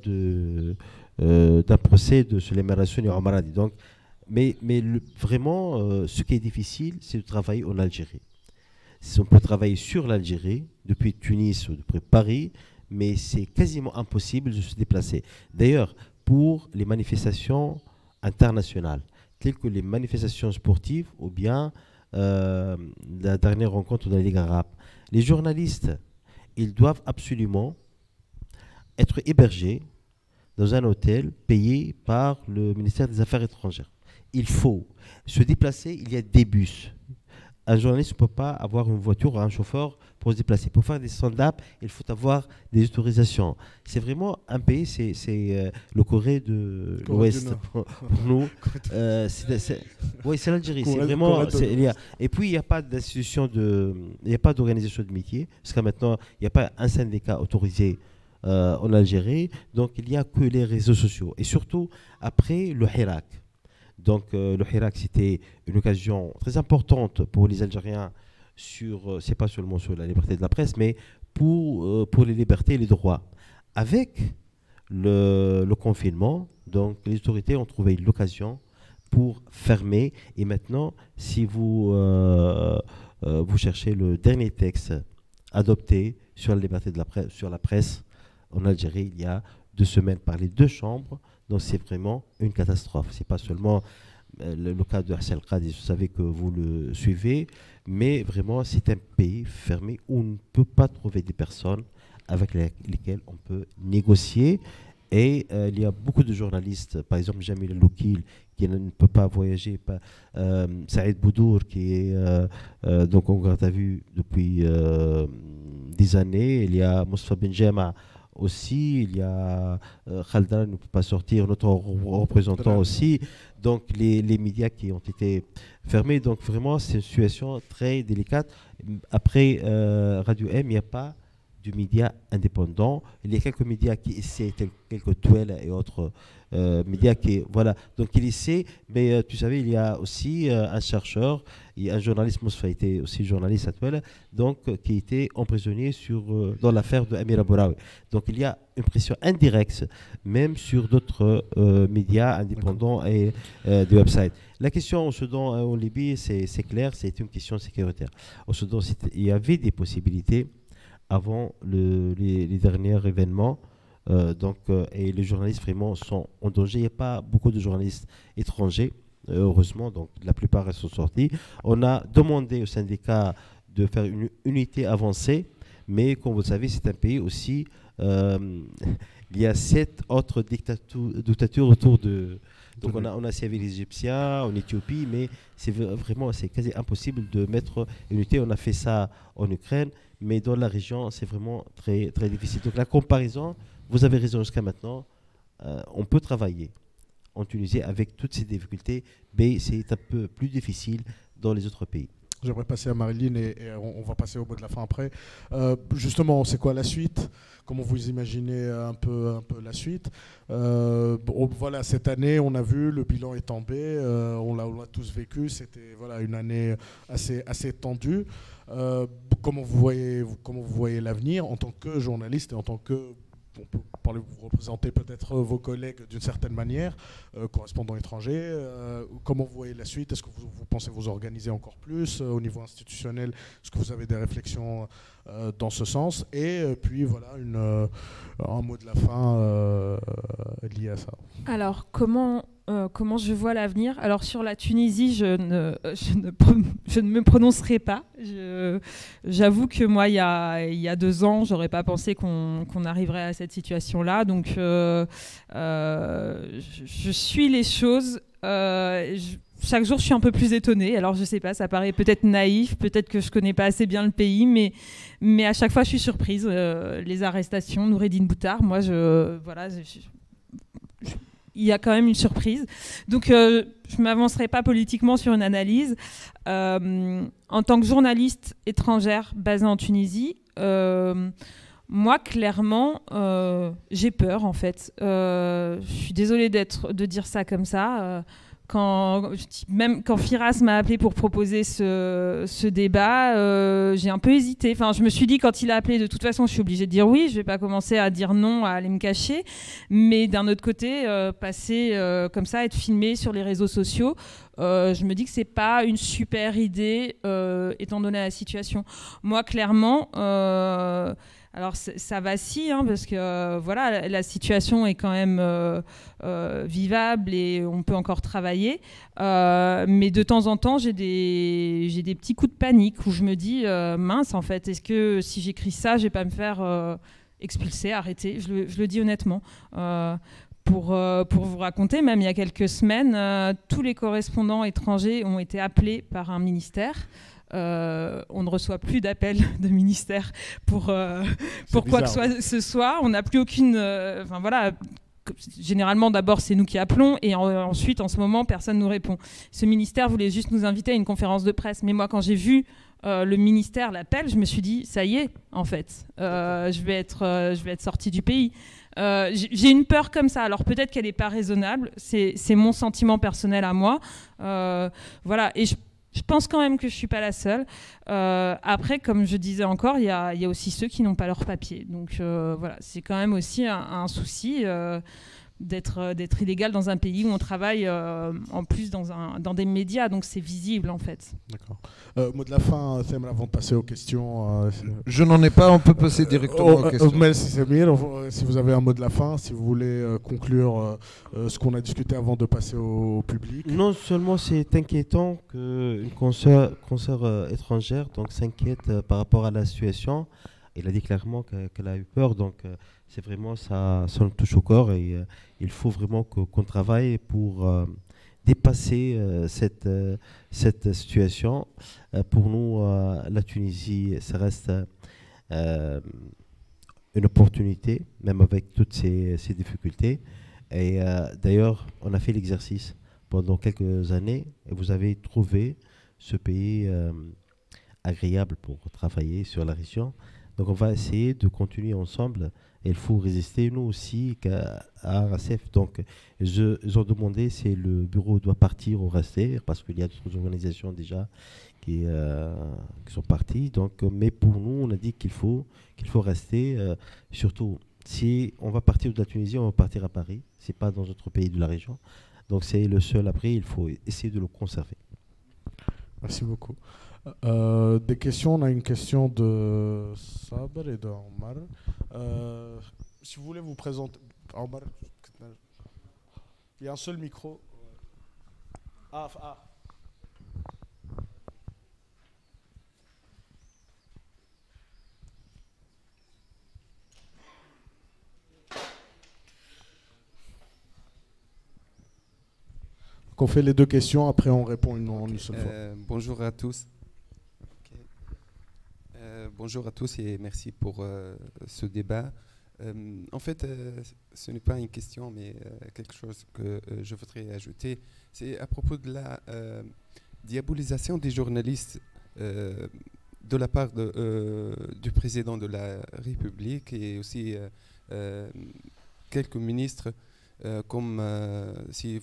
d'un procès de Souleymane Rassouni et Omar Hadi. Donc, mais vraiment, ce qui est difficile, c'est de travailler en Algérie. On peut travailler sur l'Algérie, depuis Tunis ou depuis Paris, mais c'est quasiment impossible de se déplacer. D'ailleurs, pour les manifestations internationales, telles que les manifestations sportives ou bien la dernière rencontre de la Ligue arabe, les journalistes, ils doivent absolument être hébergés dans un hôtel payé par le ministère des Affaires étrangères. Il faut se déplacer, il y a des bus un journaliste ne peut pas avoir une voiture ou un chauffeur pour se déplacer. Pour faire des stand-up, il faut avoir des autorisations. C'est vraiment un pays, c'est le Corée de l'Ouest pour nous. Oui, c'est l'Algérie. C'est vraiment. Et puis, il n'y a pas d'institution il n'y a pas d'organisation de métier. Jusqu'à maintenant, il n'y a pas un syndicat autorisé en Algérie. Donc, il n'y a que les réseaux sociaux. Et surtout, après le Hirak. Donc, le Hirak, c'était une occasion très importante pour les Algériens. C'est pas seulement sur la liberté de la presse, mais pour les libertés et les droits. Avec le confinement, donc les autorités ont trouvé l'occasion pour fermer. Et maintenant, si vous cherchez le dernier texte adopté sur la liberté de la presse, sur la presse en Algérie, il y a 2 semaines par les 2 chambres. Donc c'est vraiment une catastrophe. C'est pas seulement le cas de Hassan Qadi, je savais que vous le suivez, mais vraiment c'est un pays fermé où on ne peut pas trouver des personnes avec lesquelles on peut négocier. Et il y a beaucoup de journalistes, par exemple Jamil Loukil, qui ne peut pas voyager, Saïd Boudour, qui est donc en garde à vue depuis des années, il y a Moustapha Benjama aussi, il y a Khaldan ne peut pas sortir, notre représentant aussi, donc les médias qui ont été fermés, donc vraiment c'est une situation très délicate. Après Radio M, il n'y a pas de médias indépendants, il y a quelques médias qui essaient, quelques Touel et autres médias qui, voilà, donc il essaie, mais tu savais, il y a aussi un chercheur, un journaliste, Mousfa était aussi journaliste à Touel, donc qui était emprisonné dans l'affaire de Amira Bouraoui. Donc il y a une pression indirecte, même sur d'autres médias indépendants et des websites. La question au Soudan et en Libye, c'est clair, c'est une question sécuritaire. Au Soudan, il y avait des possibilités avant les derniers événements. Et les journalistes vraiment sont en danger. Il n'y a pas beaucoup de journalistes étrangers, heureusement, donc la plupart sont sortis. On a demandé au syndicat de faire une unité avancée, mais comme vous le savez, c'est un pays aussi, il y a 7 autres dictatures autour de... Donc on a aussi avec les Égyptiens, en Éthiopie, mais c'est quasi impossible de mettre une unité. On a fait ça en Ukraine, mais dans la région, c'est vraiment très, très difficile. Donc la comparaison, vous avez raison jusqu'à maintenant, on peut travailler en Tunisie avec toutes ces difficultés, mais c'est un peu plus difficile dans les autres pays. J'aimerais passer à Marilyn et on va passer au bout de la fin après. Justement, c'est quoi la suite? Comment vous imaginez un peu la suite? Voilà, cette année, on a vu, le bilan est tombé, on l'a tous vécu, c'était une année assez tendue. Comment vous voyez l'avenir en tant que journaliste et en tant que... vous représentez peut-être vos collègues d'une certaine manière, correspondants étrangers. Comment vous voyez la suite? Est-ce que vous pensez vous organiser encore plus au niveau institutionnel? Est-ce que vous avez des réflexions dans ce sens? Et puis voilà, un mot de la fin lié à ça. Alors, comment je vois l'avenir? Alors, sur la Tunisie, je ne me prononcerai pas. J'avoue que moi, il y a 2 ans, j'aurais pas pensé qu'on arriverait à cette situation-là. Donc, je suis les choses. Chaque jour, je suis un peu plus étonnée. Alors, je sais pas, ça paraît peut-être naïf, peut-être que je connais pas assez bien le pays, mais à chaque fois, je suis surprise. Les arrestations, Noureddine Boutard, moi, il y a quand même une surprise. Donc, je ne m'avancerai pas politiquement sur une analyse. En tant que journaliste étrangère basée en Tunisie, moi, clairement, j'ai peur, en fait. Je suis désolée de dire ça comme ça. Même quand Firas m'a appelé pour proposer ce débat, j'ai un peu hésité. Enfin, je me suis dit, quand il a appelé, de toute façon, je suis obligée de dire oui. Je ne vais pas commencer à dire non, à aller me cacher. Mais d'un autre côté, passer comme ça, être filmé sur les réseaux sociaux, je me dis que ce n'est pas une super idée, étant donné la situation. Moi, clairement... alors ça vacille, parce que voilà, la situation est quand même vivable et on peut encore travailler. Mais de temps en temps, j'ai des petits coups de panique où je me dis, mince, en fait, est-ce que si j'écris ça, je ne vais pas me faire expulser, arrêter? Je le dis honnêtement. Pour vous raconter, même il y a quelques semaines, tous les correspondants étrangers ont été appelés par un ministère on ne reçoit plus d'appels de ministère pour quoi que ce soit. On n'a plus aucune... voilà. Généralement, d'abord, c'est nous qui appelons et ensuite, en ce moment, personne ne nous répond. Ce ministère voulait juste nous inviter à une conférence de presse. Mais moi, quand j'ai vu le ministère l'appel, je me suis dit, ça y est, en fait, je vais être sortie du pays. J'ai une peur comme ça. Alors peut-être qu'elle n'est pas raisonnable. C'est mon sentiment personnel à moi. Voilà. Et je pense quand même que je ne suis pas la seule. Après, comme je disais encore, il y a aussi ceux qui n'ont pas leur papier. Donc voilà, c'est quand même aussi un souci d'être illégal dans un pays où on travaille en plus dans des médias. Donc c'est visible en fait. D'accord. Mot de la fin, Thème, avant de passer aux questions. Je n'en ai pas, on peut passer directement aux questions. Merci Samir. Si vous avez un mot de la fin, si vous voulez conclure ce qu'on a discuté avant de passer au public. Non seulement c'est inquiétant qu'une consoeur étrangère s'inquiète par rapport à la situation. Elle a dit clairement qu'elle a eu peur, donc c'est vraiment ça nous touche au corps et il faut vraiment qu'on travaille pour dépasser cette situation. Pour nous, la Tunisie, ça reste une opportunité, même avec toutes ces difficultés. Et d'ailleurs, on a fait l'exercice pendant quelques années et vous avez trouvé ce pays agréable pour travailler sur la région. Donc on va essayer de continuer ensemble et il faut résister nous aussi à RSF. Donc ils ont demandé si le bureau doit partir ou rester parce qu'il y a d'autres organisations déjà qui sont parties. Donc, mais pour nous, on a dit qu'il faut rester. Surtout si on va partir de la Tunisie, on va partir à Paris. C'est pas dans d'autres pays de la région. Donc c'est le seul après. Il faut essayer de le conserver. Merci beaucoup. Des questions, on a une question de Saber et de Omar. Si vous voulez vous présenter, Omar, il y a un seul micro. Ah. On fait les deux questions, après on répond une seule fois. Bonjour à tous. Bonjour à tous et merci pour ce débat. En fait, ce n'est pas une question, mais quelque chose que je voudrais ajouter. C'est à propos de la diabolisation des journalistes de la part du président de la République et aussi quelques ministres, comme si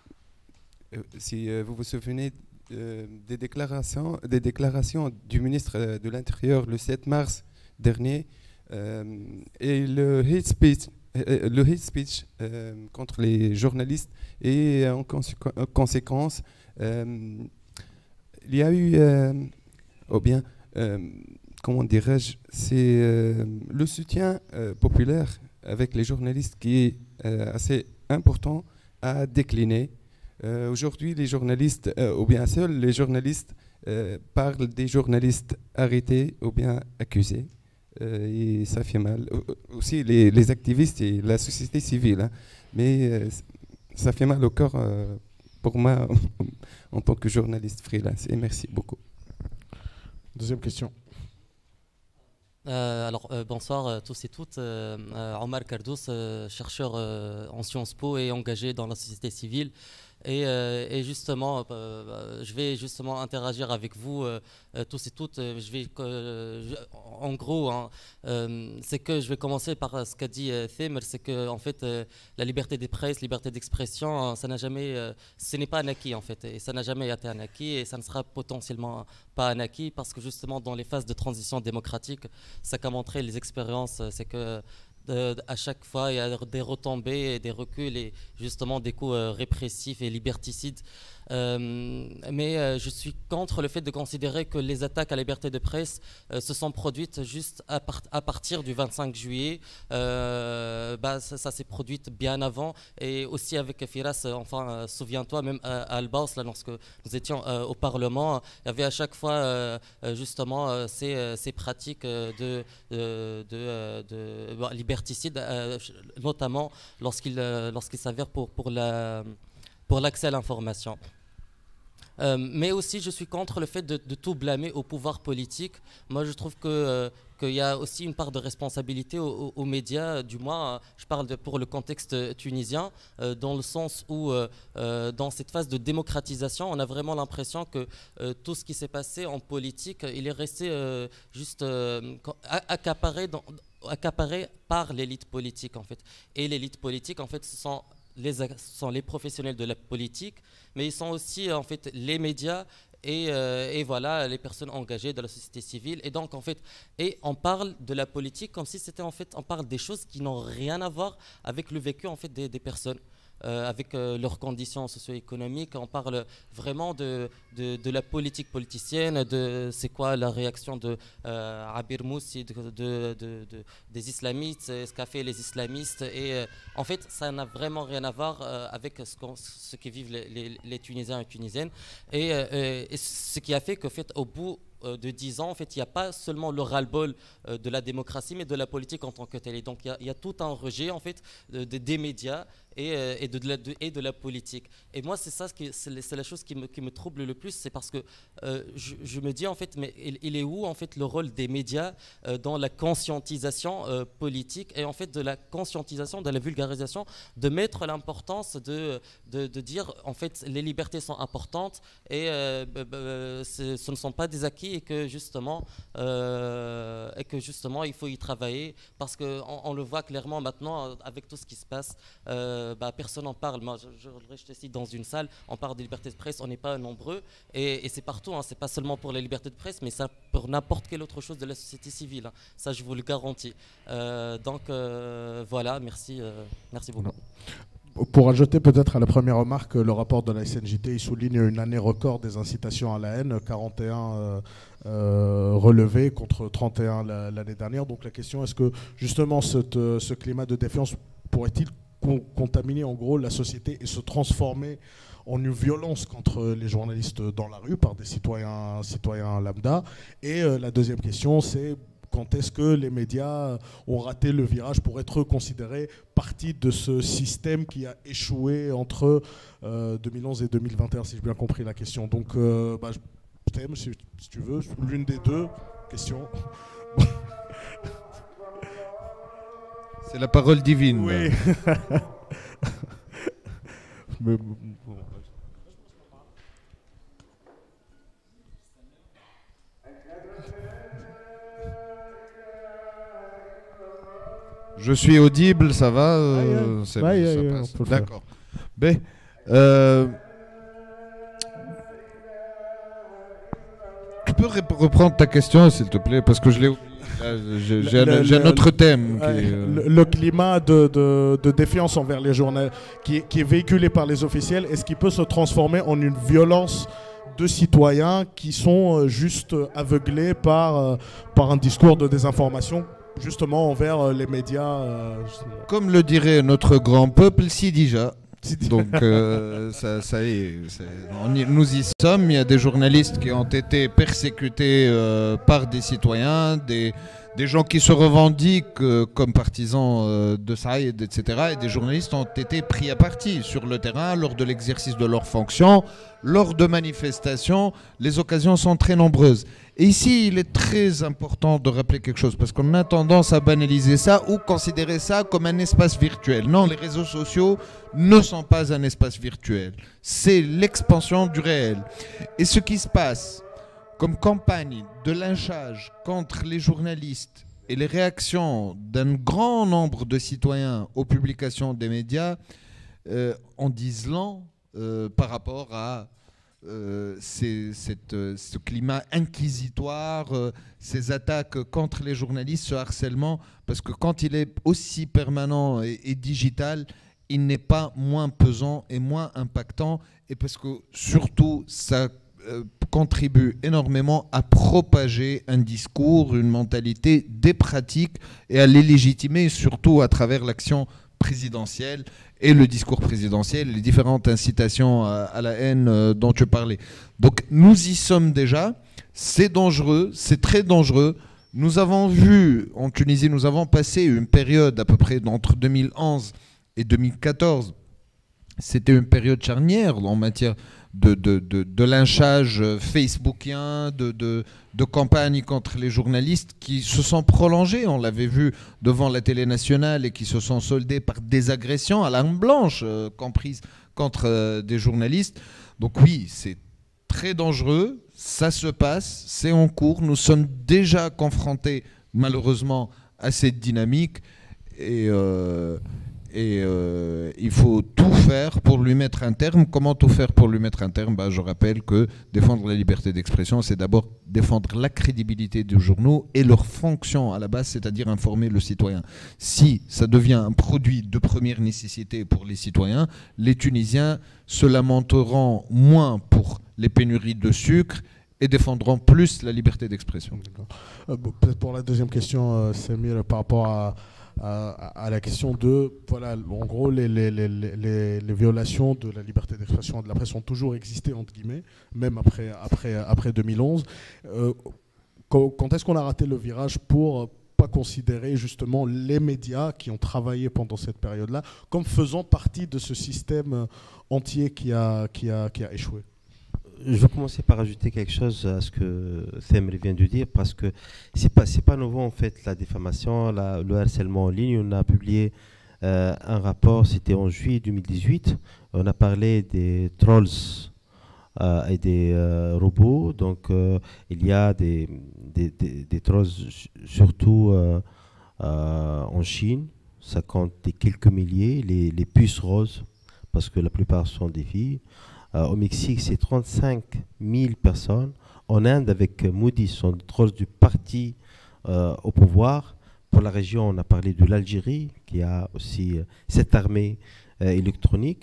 vous vous souvenez des déclarations du ministre de l'Intérieur le 7 mars dernier et le hate speech contre les journalistes et en conséquence il y a eu comment dirais-je, c'est le soutien populaire avec les journalistes qui est assez important à décliner. Aujourd'hui, les journalistes, ou bien seuls les journalistes, parlent des journalistes arrêtés ou bien accusés. Et ça fait mal. Aussi les activistes et la société civile. Hein. Mais ça fait mal au corps pour moi en tant que journaliste freelance. Et merci beaucoup. Deuxième question. Bonsoir à tous et toutes. Omar Kardous, chercheur en Sciences Po et engagé dans la société civile. Et justement, je vais justement interagir avec vous tous et toutes. En gros, c'est que je vais commencer par ce qu'a dit Thémer, c'est que en fait, la liberté des presse, liberté d'expression, ça n'a jamais, ce n'est pas un acquis en fait, et ça n'a jamais été un acquis, et ça ne sera potentiellement pas un acquis parce que justement dans les phases de transition démocratique, ça qu'a montré les expériences, c'est que à chaque fois, il y a des retombées et des reculs et justement des coups répressifs et liberticides. Mais je suis contre le fait de considérer que les attaques à la liberté de presse se sont produites juste à partir du 25 juillet. Ça s'est produit bien avant. Et aussi avec Firas, souviens-toi, même à Al-Baus, lorsque nous étions au Parlement, il y avait à chaque fois justement ces pratiques de liberticide, notamment lorsqu'il s'avère pour l'accès à l'information. Mais aussi, je suis contre le fait de tout blâmer au pouvoir politique. Moi, je trouve qu'il y a aussi une part de responsabilité aux médias, du moins, je parle pour le contexte tunisien, dans le sens où, dans cette phase de démocratisation, on a vraiment l'impression que tout ce qui s'est passé en politique, il est resté juste accaparé par l'élite politique, en fait. Et l'élite politique, en fait, ce sont les professionnels de la politique, mais ils sont aussi, en fait, les médias, et voilà, les personnes engagées de la société civile. Et donc, en fait, on parle de la politique comme si c'était, en fait, on parle des choses qui n'ont rien à voir avec le vécu, en fait, des personnes. Avec leurs conditions socio-économiques. On parle vraiment de la politique politicienne, de c'est quoi la réaction de Abir Moussi, des islamistes, ce qu'a fait les islamistes. Et en fait, ça n'a vraiment rien à voir avec ce que vivent les Tunisiens et Tunisiennes. Et ce qui a fait qu'au fait, au bout de 10 ans, en fait, il n'y a pas seulement le ras-le-bol de la démocratie, mais de la politique en tant que telle. Et donc, il y a tout un rejet, en fait, des médias et de la politique. Et moi, c'est ça, c'est la chose qui me trouble le plus, c'est parce que je me dis, en fait, mais il est où, en fait, le rôle des médias dans la conscientisation politique et, en fait, de la conscientisation, de la vulgarisation, de mettre l'importance de dire, en fait, les libertés sont importantes et ce ne sont pas des acquis et que justement, il faut y travailler parce qu'on le voit clairement maintenant avec tout ce qui se passe. Personne n'en parle. Moi, je cite dans une salle, on parle de liberté de presse, on n'est pas nombreux et c'est partout. Hein, c'est pas seulement pour la liberté de presse, mais ça pour n'importe quelle autre chose de la société civile. Hein. Ça, je vous le garantis. Voilà, merci beaucoup. Pour ajouter peut-être à la première remarque, le rapport de la SNJT il souligne une année record des incitations à la haine, 41 relevés contre 31 l'année dernière. Donc la question, est-ce que justement ce climat de défiance pourrait-il contaminer en gros la société et se transformer en une violence contre les journalistes dans la rue par des citoyens lambda? Et la deuxième question, c'est quand est-ce que les médias ont raté le virage pour être considérés partie de ce système qui a échoué entre 2011 et 2021, si j'ai bien compris la question. Donc, je t'aime, si tu veux, l'une des deux questions. C'est la parole divine. Oui. Mais, bon. Je suis audible, ça va ça passe. D'accord. Tu peux reprendre ta question, s'il te plaît, parce que je l'ai oublié. J'ai un autre thème. Le climat de défiance envers les journalistes qui est véhiculé par les officiels, est-ce qu'il peut se transformer en une violence de citoyens qui sont juste aveuglés par un discours de désinformation justement envers les médias Comme le dirait notre grand peuple, si déjà. Donc ça y est, nous y sommes. Il y a des journalistes qui ont été persécutés par des citoyens, des gens qui se revendiquent comme partisans de Saïd, etc. Et des journalistes ont été pris à partie sur le terrain lors de l'exercice de leurs fonctions, lors de manifestations. Les occasions sont très nombreuses. Et ici, il est très important de rappeler quelque chose, parce qu'on a tendance à banaliser ça ou considérer ça comme un espace virtuel. Non, les réseaux sociaux ne sont pas un espace virtuel. C'est l'expansion du réel. Et ce qui se passe comme campagne de lynchage contre les journalistes et les réactions d'un grand nombre de citoyens aux publications des médias en disent long par rapport à ce climat inquisitoire, ces attaques contre les journalistes, ce harcèlement, parce que quand il est aussi permanent et digital, il n'est pas moins pesant et moins impactant, et parce que surtout ça contribue énormément à propager un discours, une mentalité, des pratiques, et à les légitimer, surtout à travers l'action présidentielle et le discours présidentiel, les différentes incitations à la haine dont tu parlais. Donc nous y sommes déjà, c'est dangereux, c'est très dangereux. Nous avons vu, en Tunisie, nous avons passé une période à peu près entre 2011 et 2014. C'était une période charnière en matière de lynchage facebookien, de campagne contre les journalistes qui se sont prolongées. On l'avait vu devant la télé nationale et qui se sont soldées par des agressions à l'arme blanche comprises contre des journalistes. Donc oui, c'est très dangereux, ça se passe, c'est en cours. Nous sommes déjà confrontés malheureusement à cette dynamique et il faut tout faire pour lui mettre un terme. Comment tout faire pour lui mettre un terme? Je rappelle que défendre la liberté d'expression, c'est d'abord défendre la crédibilité des journaux et leur fonction à la base, c'est-à-dire informer le citoyen. Si ça devient un produit de première nécessité pour les citoyens, les Tunisiens se lamenteront moins pour les pénuries de sucre et défendront plus la liberté d'expression. Peut-être pour la deuxième question, Samir, par rapport à la question de, voilà, en gros, les violations de la liberté d'expression et de la presse ont toujours existé, entre guillemets, même après 2011. Quand est-ce qu'on a raté le virage pour pas considérer justement les médias qui ont travaillé pendant cette période-là comme faisant partie de ce système entier qui a échoué? Je vais commencer par ajouter quelque chose à ce que Samir vient de dire, parce que c'est pas nouveau en fait la diffamation, le harcèlement en ligne. On a publié un rapport, c'était en juillet 2018. On a parlé des trolls et des robots. Donc il y a des trolls surtout en Chine. Ça compte des quelques milliers, les puces roses, parce que la plupart sont des filles. Au Mexique, c'est 35 000 personnes. En Inde, avec Modi, sont des trolls du parti au pouvoir. Pour la région, on a parlé de l'Algérie, qui a aussi cette armée électronique.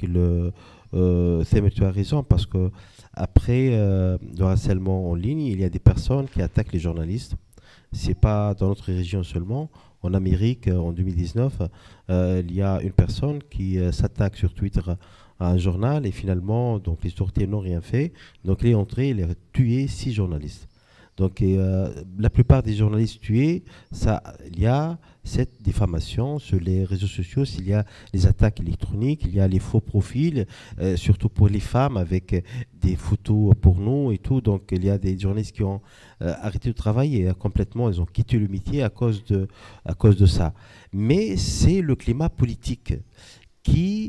Samir, tu as raison, parce que après le harcèlement en ligne, il y a des personnes qui attaquent les journalistes. Ce n'est pas dans notre région seulement. En Amérique, en 2019, il y a une personne qui s'attaque sur Twitter à un journal et finalement, donc, les autorités n'ont rien fait. Donc il est entré, il a tué 6 journalistes. Donc la plupart des journalistes tués, il y a cette diffamation sur les réseaux sociaux, il y a les attaques électroniques, il y a les faux profils, surtout pour les femmes avec des photos porno et tout. Donc il y a des journalistes qui ont arrêté de travailler complètement, ils ont quitté le métier à cause de ça. Mais c'est le climat politique qui,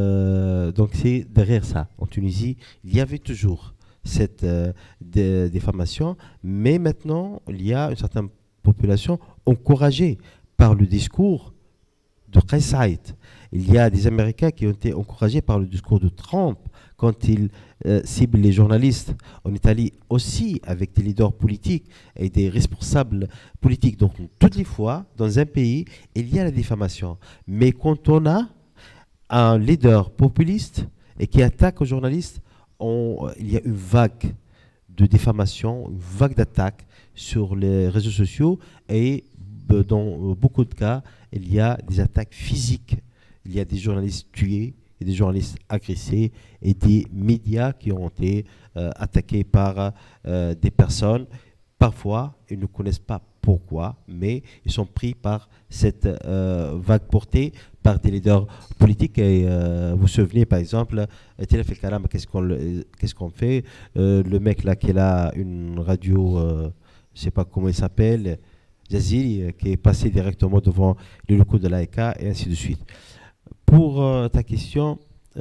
donc c'est derrière ça. En Tunisie, il y avait toujours cette diffamation, mais maintenant, il y a une certaine population encouragée par le discours de Kais Saied. Il y a des Américains qui ont été encouragés par le discours de Trump quand il cible les journalistes. En Italie aussi, avec des leaders politiques et des responsables politiques. Donc, toutes les fois, dans un pays, il y a la diffamation. Mais quand on a un leader populiste et qui attaque aux journalistes, il y a une vague de diffamation, une vague d'attaques sur les réseaux sociaux et dans beaucoup de cas, il y a des attaques physiques. Il y a des journalistes tués, et des journalistes agressés et des médias qui ont été attaqués par des personnes. Parfois, ils ne connaissent pas pourquoi, mais ils sont pris par cette vague portée par des leaders politiques. Et vous vous souvenez, par exemple, Telef El Karam, qu'est-ce qu'on fait? Le mec là qui est là, une radio, je ne sais pas comment il s'appelle, Jazili, qui est passé directement devant les locaux de l'AECA et ainsi de suite. Pour ta question,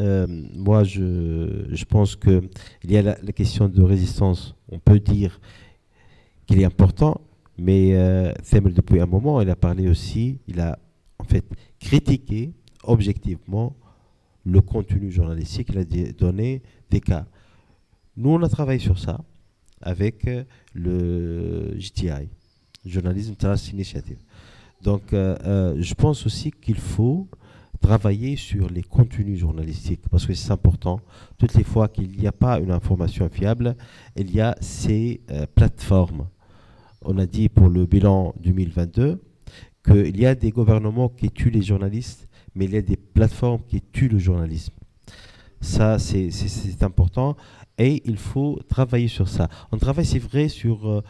moi je pense qu'il y a la question de résistance. On peut dire qu'il est important, mais Samir, depuis un moment, il a parlé aussi, il a en fait critiqué objectivement le contenu journalistique, il a donné des cas. Nous, on a travaillé sur ça avec le JTI, Journalism Trust Initiative. Donc, je pense aussi qu'il faut travailler sur les contenus journalistiques, parce que c'est important. Toutes les fois qu'il n'y a pas une information fiable, il y a ces plateformes. On a dit pour le bilan 2022 qu'il y a des gouvernements qui tuent les journalistes, mais il y a des plateformes qui tuent le journalisme. Ça, c'est important et il faut travailler sur ça. On travaille, c'est vrai, sur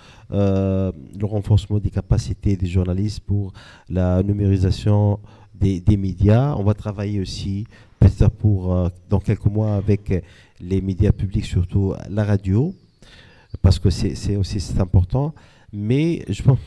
le renforcement des capacités des journalistes pour la numérisation des médias. On va travailler aussi peut-être dans quelques mois avec les médias publics, surtout la radio, parce que c'est important. Mais je pense...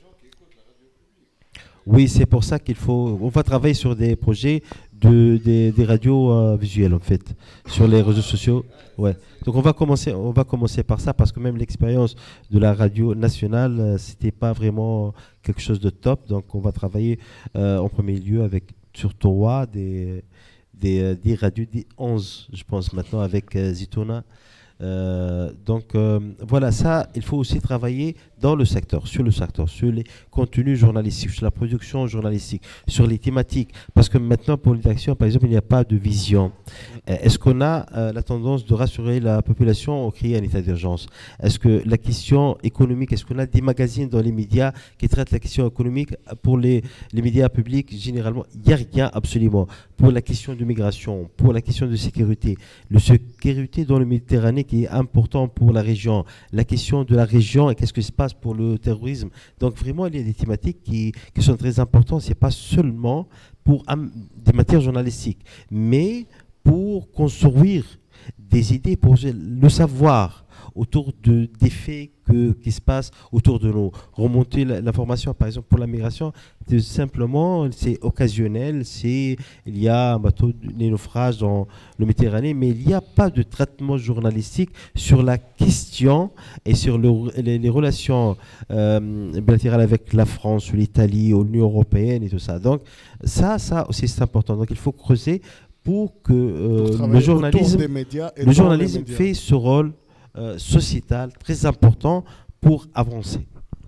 Oui, c'est pour ça on va travailler sur des projets des radios visuelles, en fait, sur les réseaux sociaux. Ouais. Donc on va commencer par ça, parce que même l'expérience de la radio nationale, c'était pas vraiment quelque chose de top. Donc on va travailler en premier lieu avec sur Torwa des radios, des 11, je pense maintenant, avec Zitouna. Donc voilà, ça, il faut aussi travailler dans le secteur, sur les contenus journalistiques, sur la production journalistique, sur les thématiques. Parce que maintenant, pour l'élection, par exemple, il n'y a pas de vision. Est-ce qu'on a la tendance de rassurer la population ou créer un état d'urgence? Est-ce que la question économique, est-ce qu'on a des magazines dans les médias qui traitent la question économique? Pour les médias publics, généralement, il n'y a rien absolument. Pour la question de migration, pour la question de sécurité, la sécurité dans le Méditerranée qui est important pour la région, la question de la région et qu'est-ce qui se passe pour le terrorisme. Donc vraiment, il y a des thématiques qui sont très importantes. Ce n'est pas seulement pour des matières journalistiques, mais pour construire des idées, pour le savoir autour des faits qui se passent autour de nous. Remonter l'information, par exemple, pour la migration, simplement, c'est occasionnel. Il y a un bateau de naufrage dans le Méditerranée, mais il n'y a pas de traitement journalistique sur la question et sur les relations bilatérales avec la France, ou l'Italie, ou l'Union européenne et tout ça. Donc, ça aussi, c'est important. Donc, il faut creuser pour que le journalisme fait ce rôle sociétal très important pour avancer.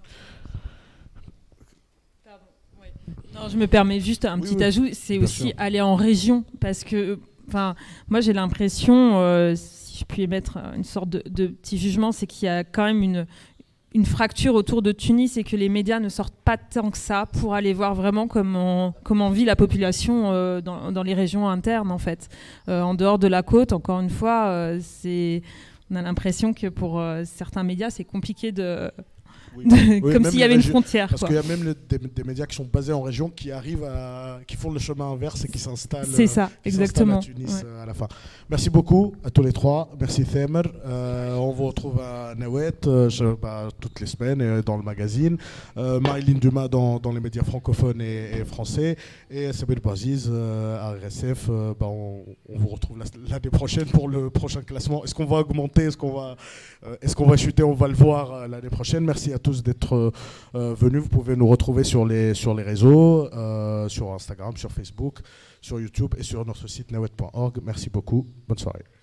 Non, je me permets juste un petit ajout, c'est aussi sûr. Aller en région, parce que moi j'ai l'impression, si je puis émettre une sorte de petit jugement, c'est qu'il y a quand même une fracture autour de Tunis et que les médias ne sortent pas tant que ça pour aller voir vraiment comment vit la population dans les régions internes, en fait. En dehors de la côte, encore une fois, on a l'impression que pour certains médias, c'est compliqué comme s'il y avait une frontière. Parce qu'il y a même des médias qui sont basés en région qui arrivent qui font le chemin inverse et qui s'installent. C'est ça, exactement. À Tunis à la fin. Merci beaucoup à tous les trois. Merci Thamer. On vous retrouve à Nawet toutes les semaines dans le magazine. Marilyn Dumas dans les médias francophones et français. Et Sabir Baziz à RSF. On vous retrouve l'année prochaine pour le prochain classement. Est-ce qu'on va augmenter? Est-ce qu'on va chuter? On va le voir l'année prochaine. Merci à tous d'être venus. Vous pouvez nous retrouver sur les réseaux, sur Instagram, sur Facebook, sur YouTube et sur notre site nawet.org. Merci beaucoup. Bonne soirée.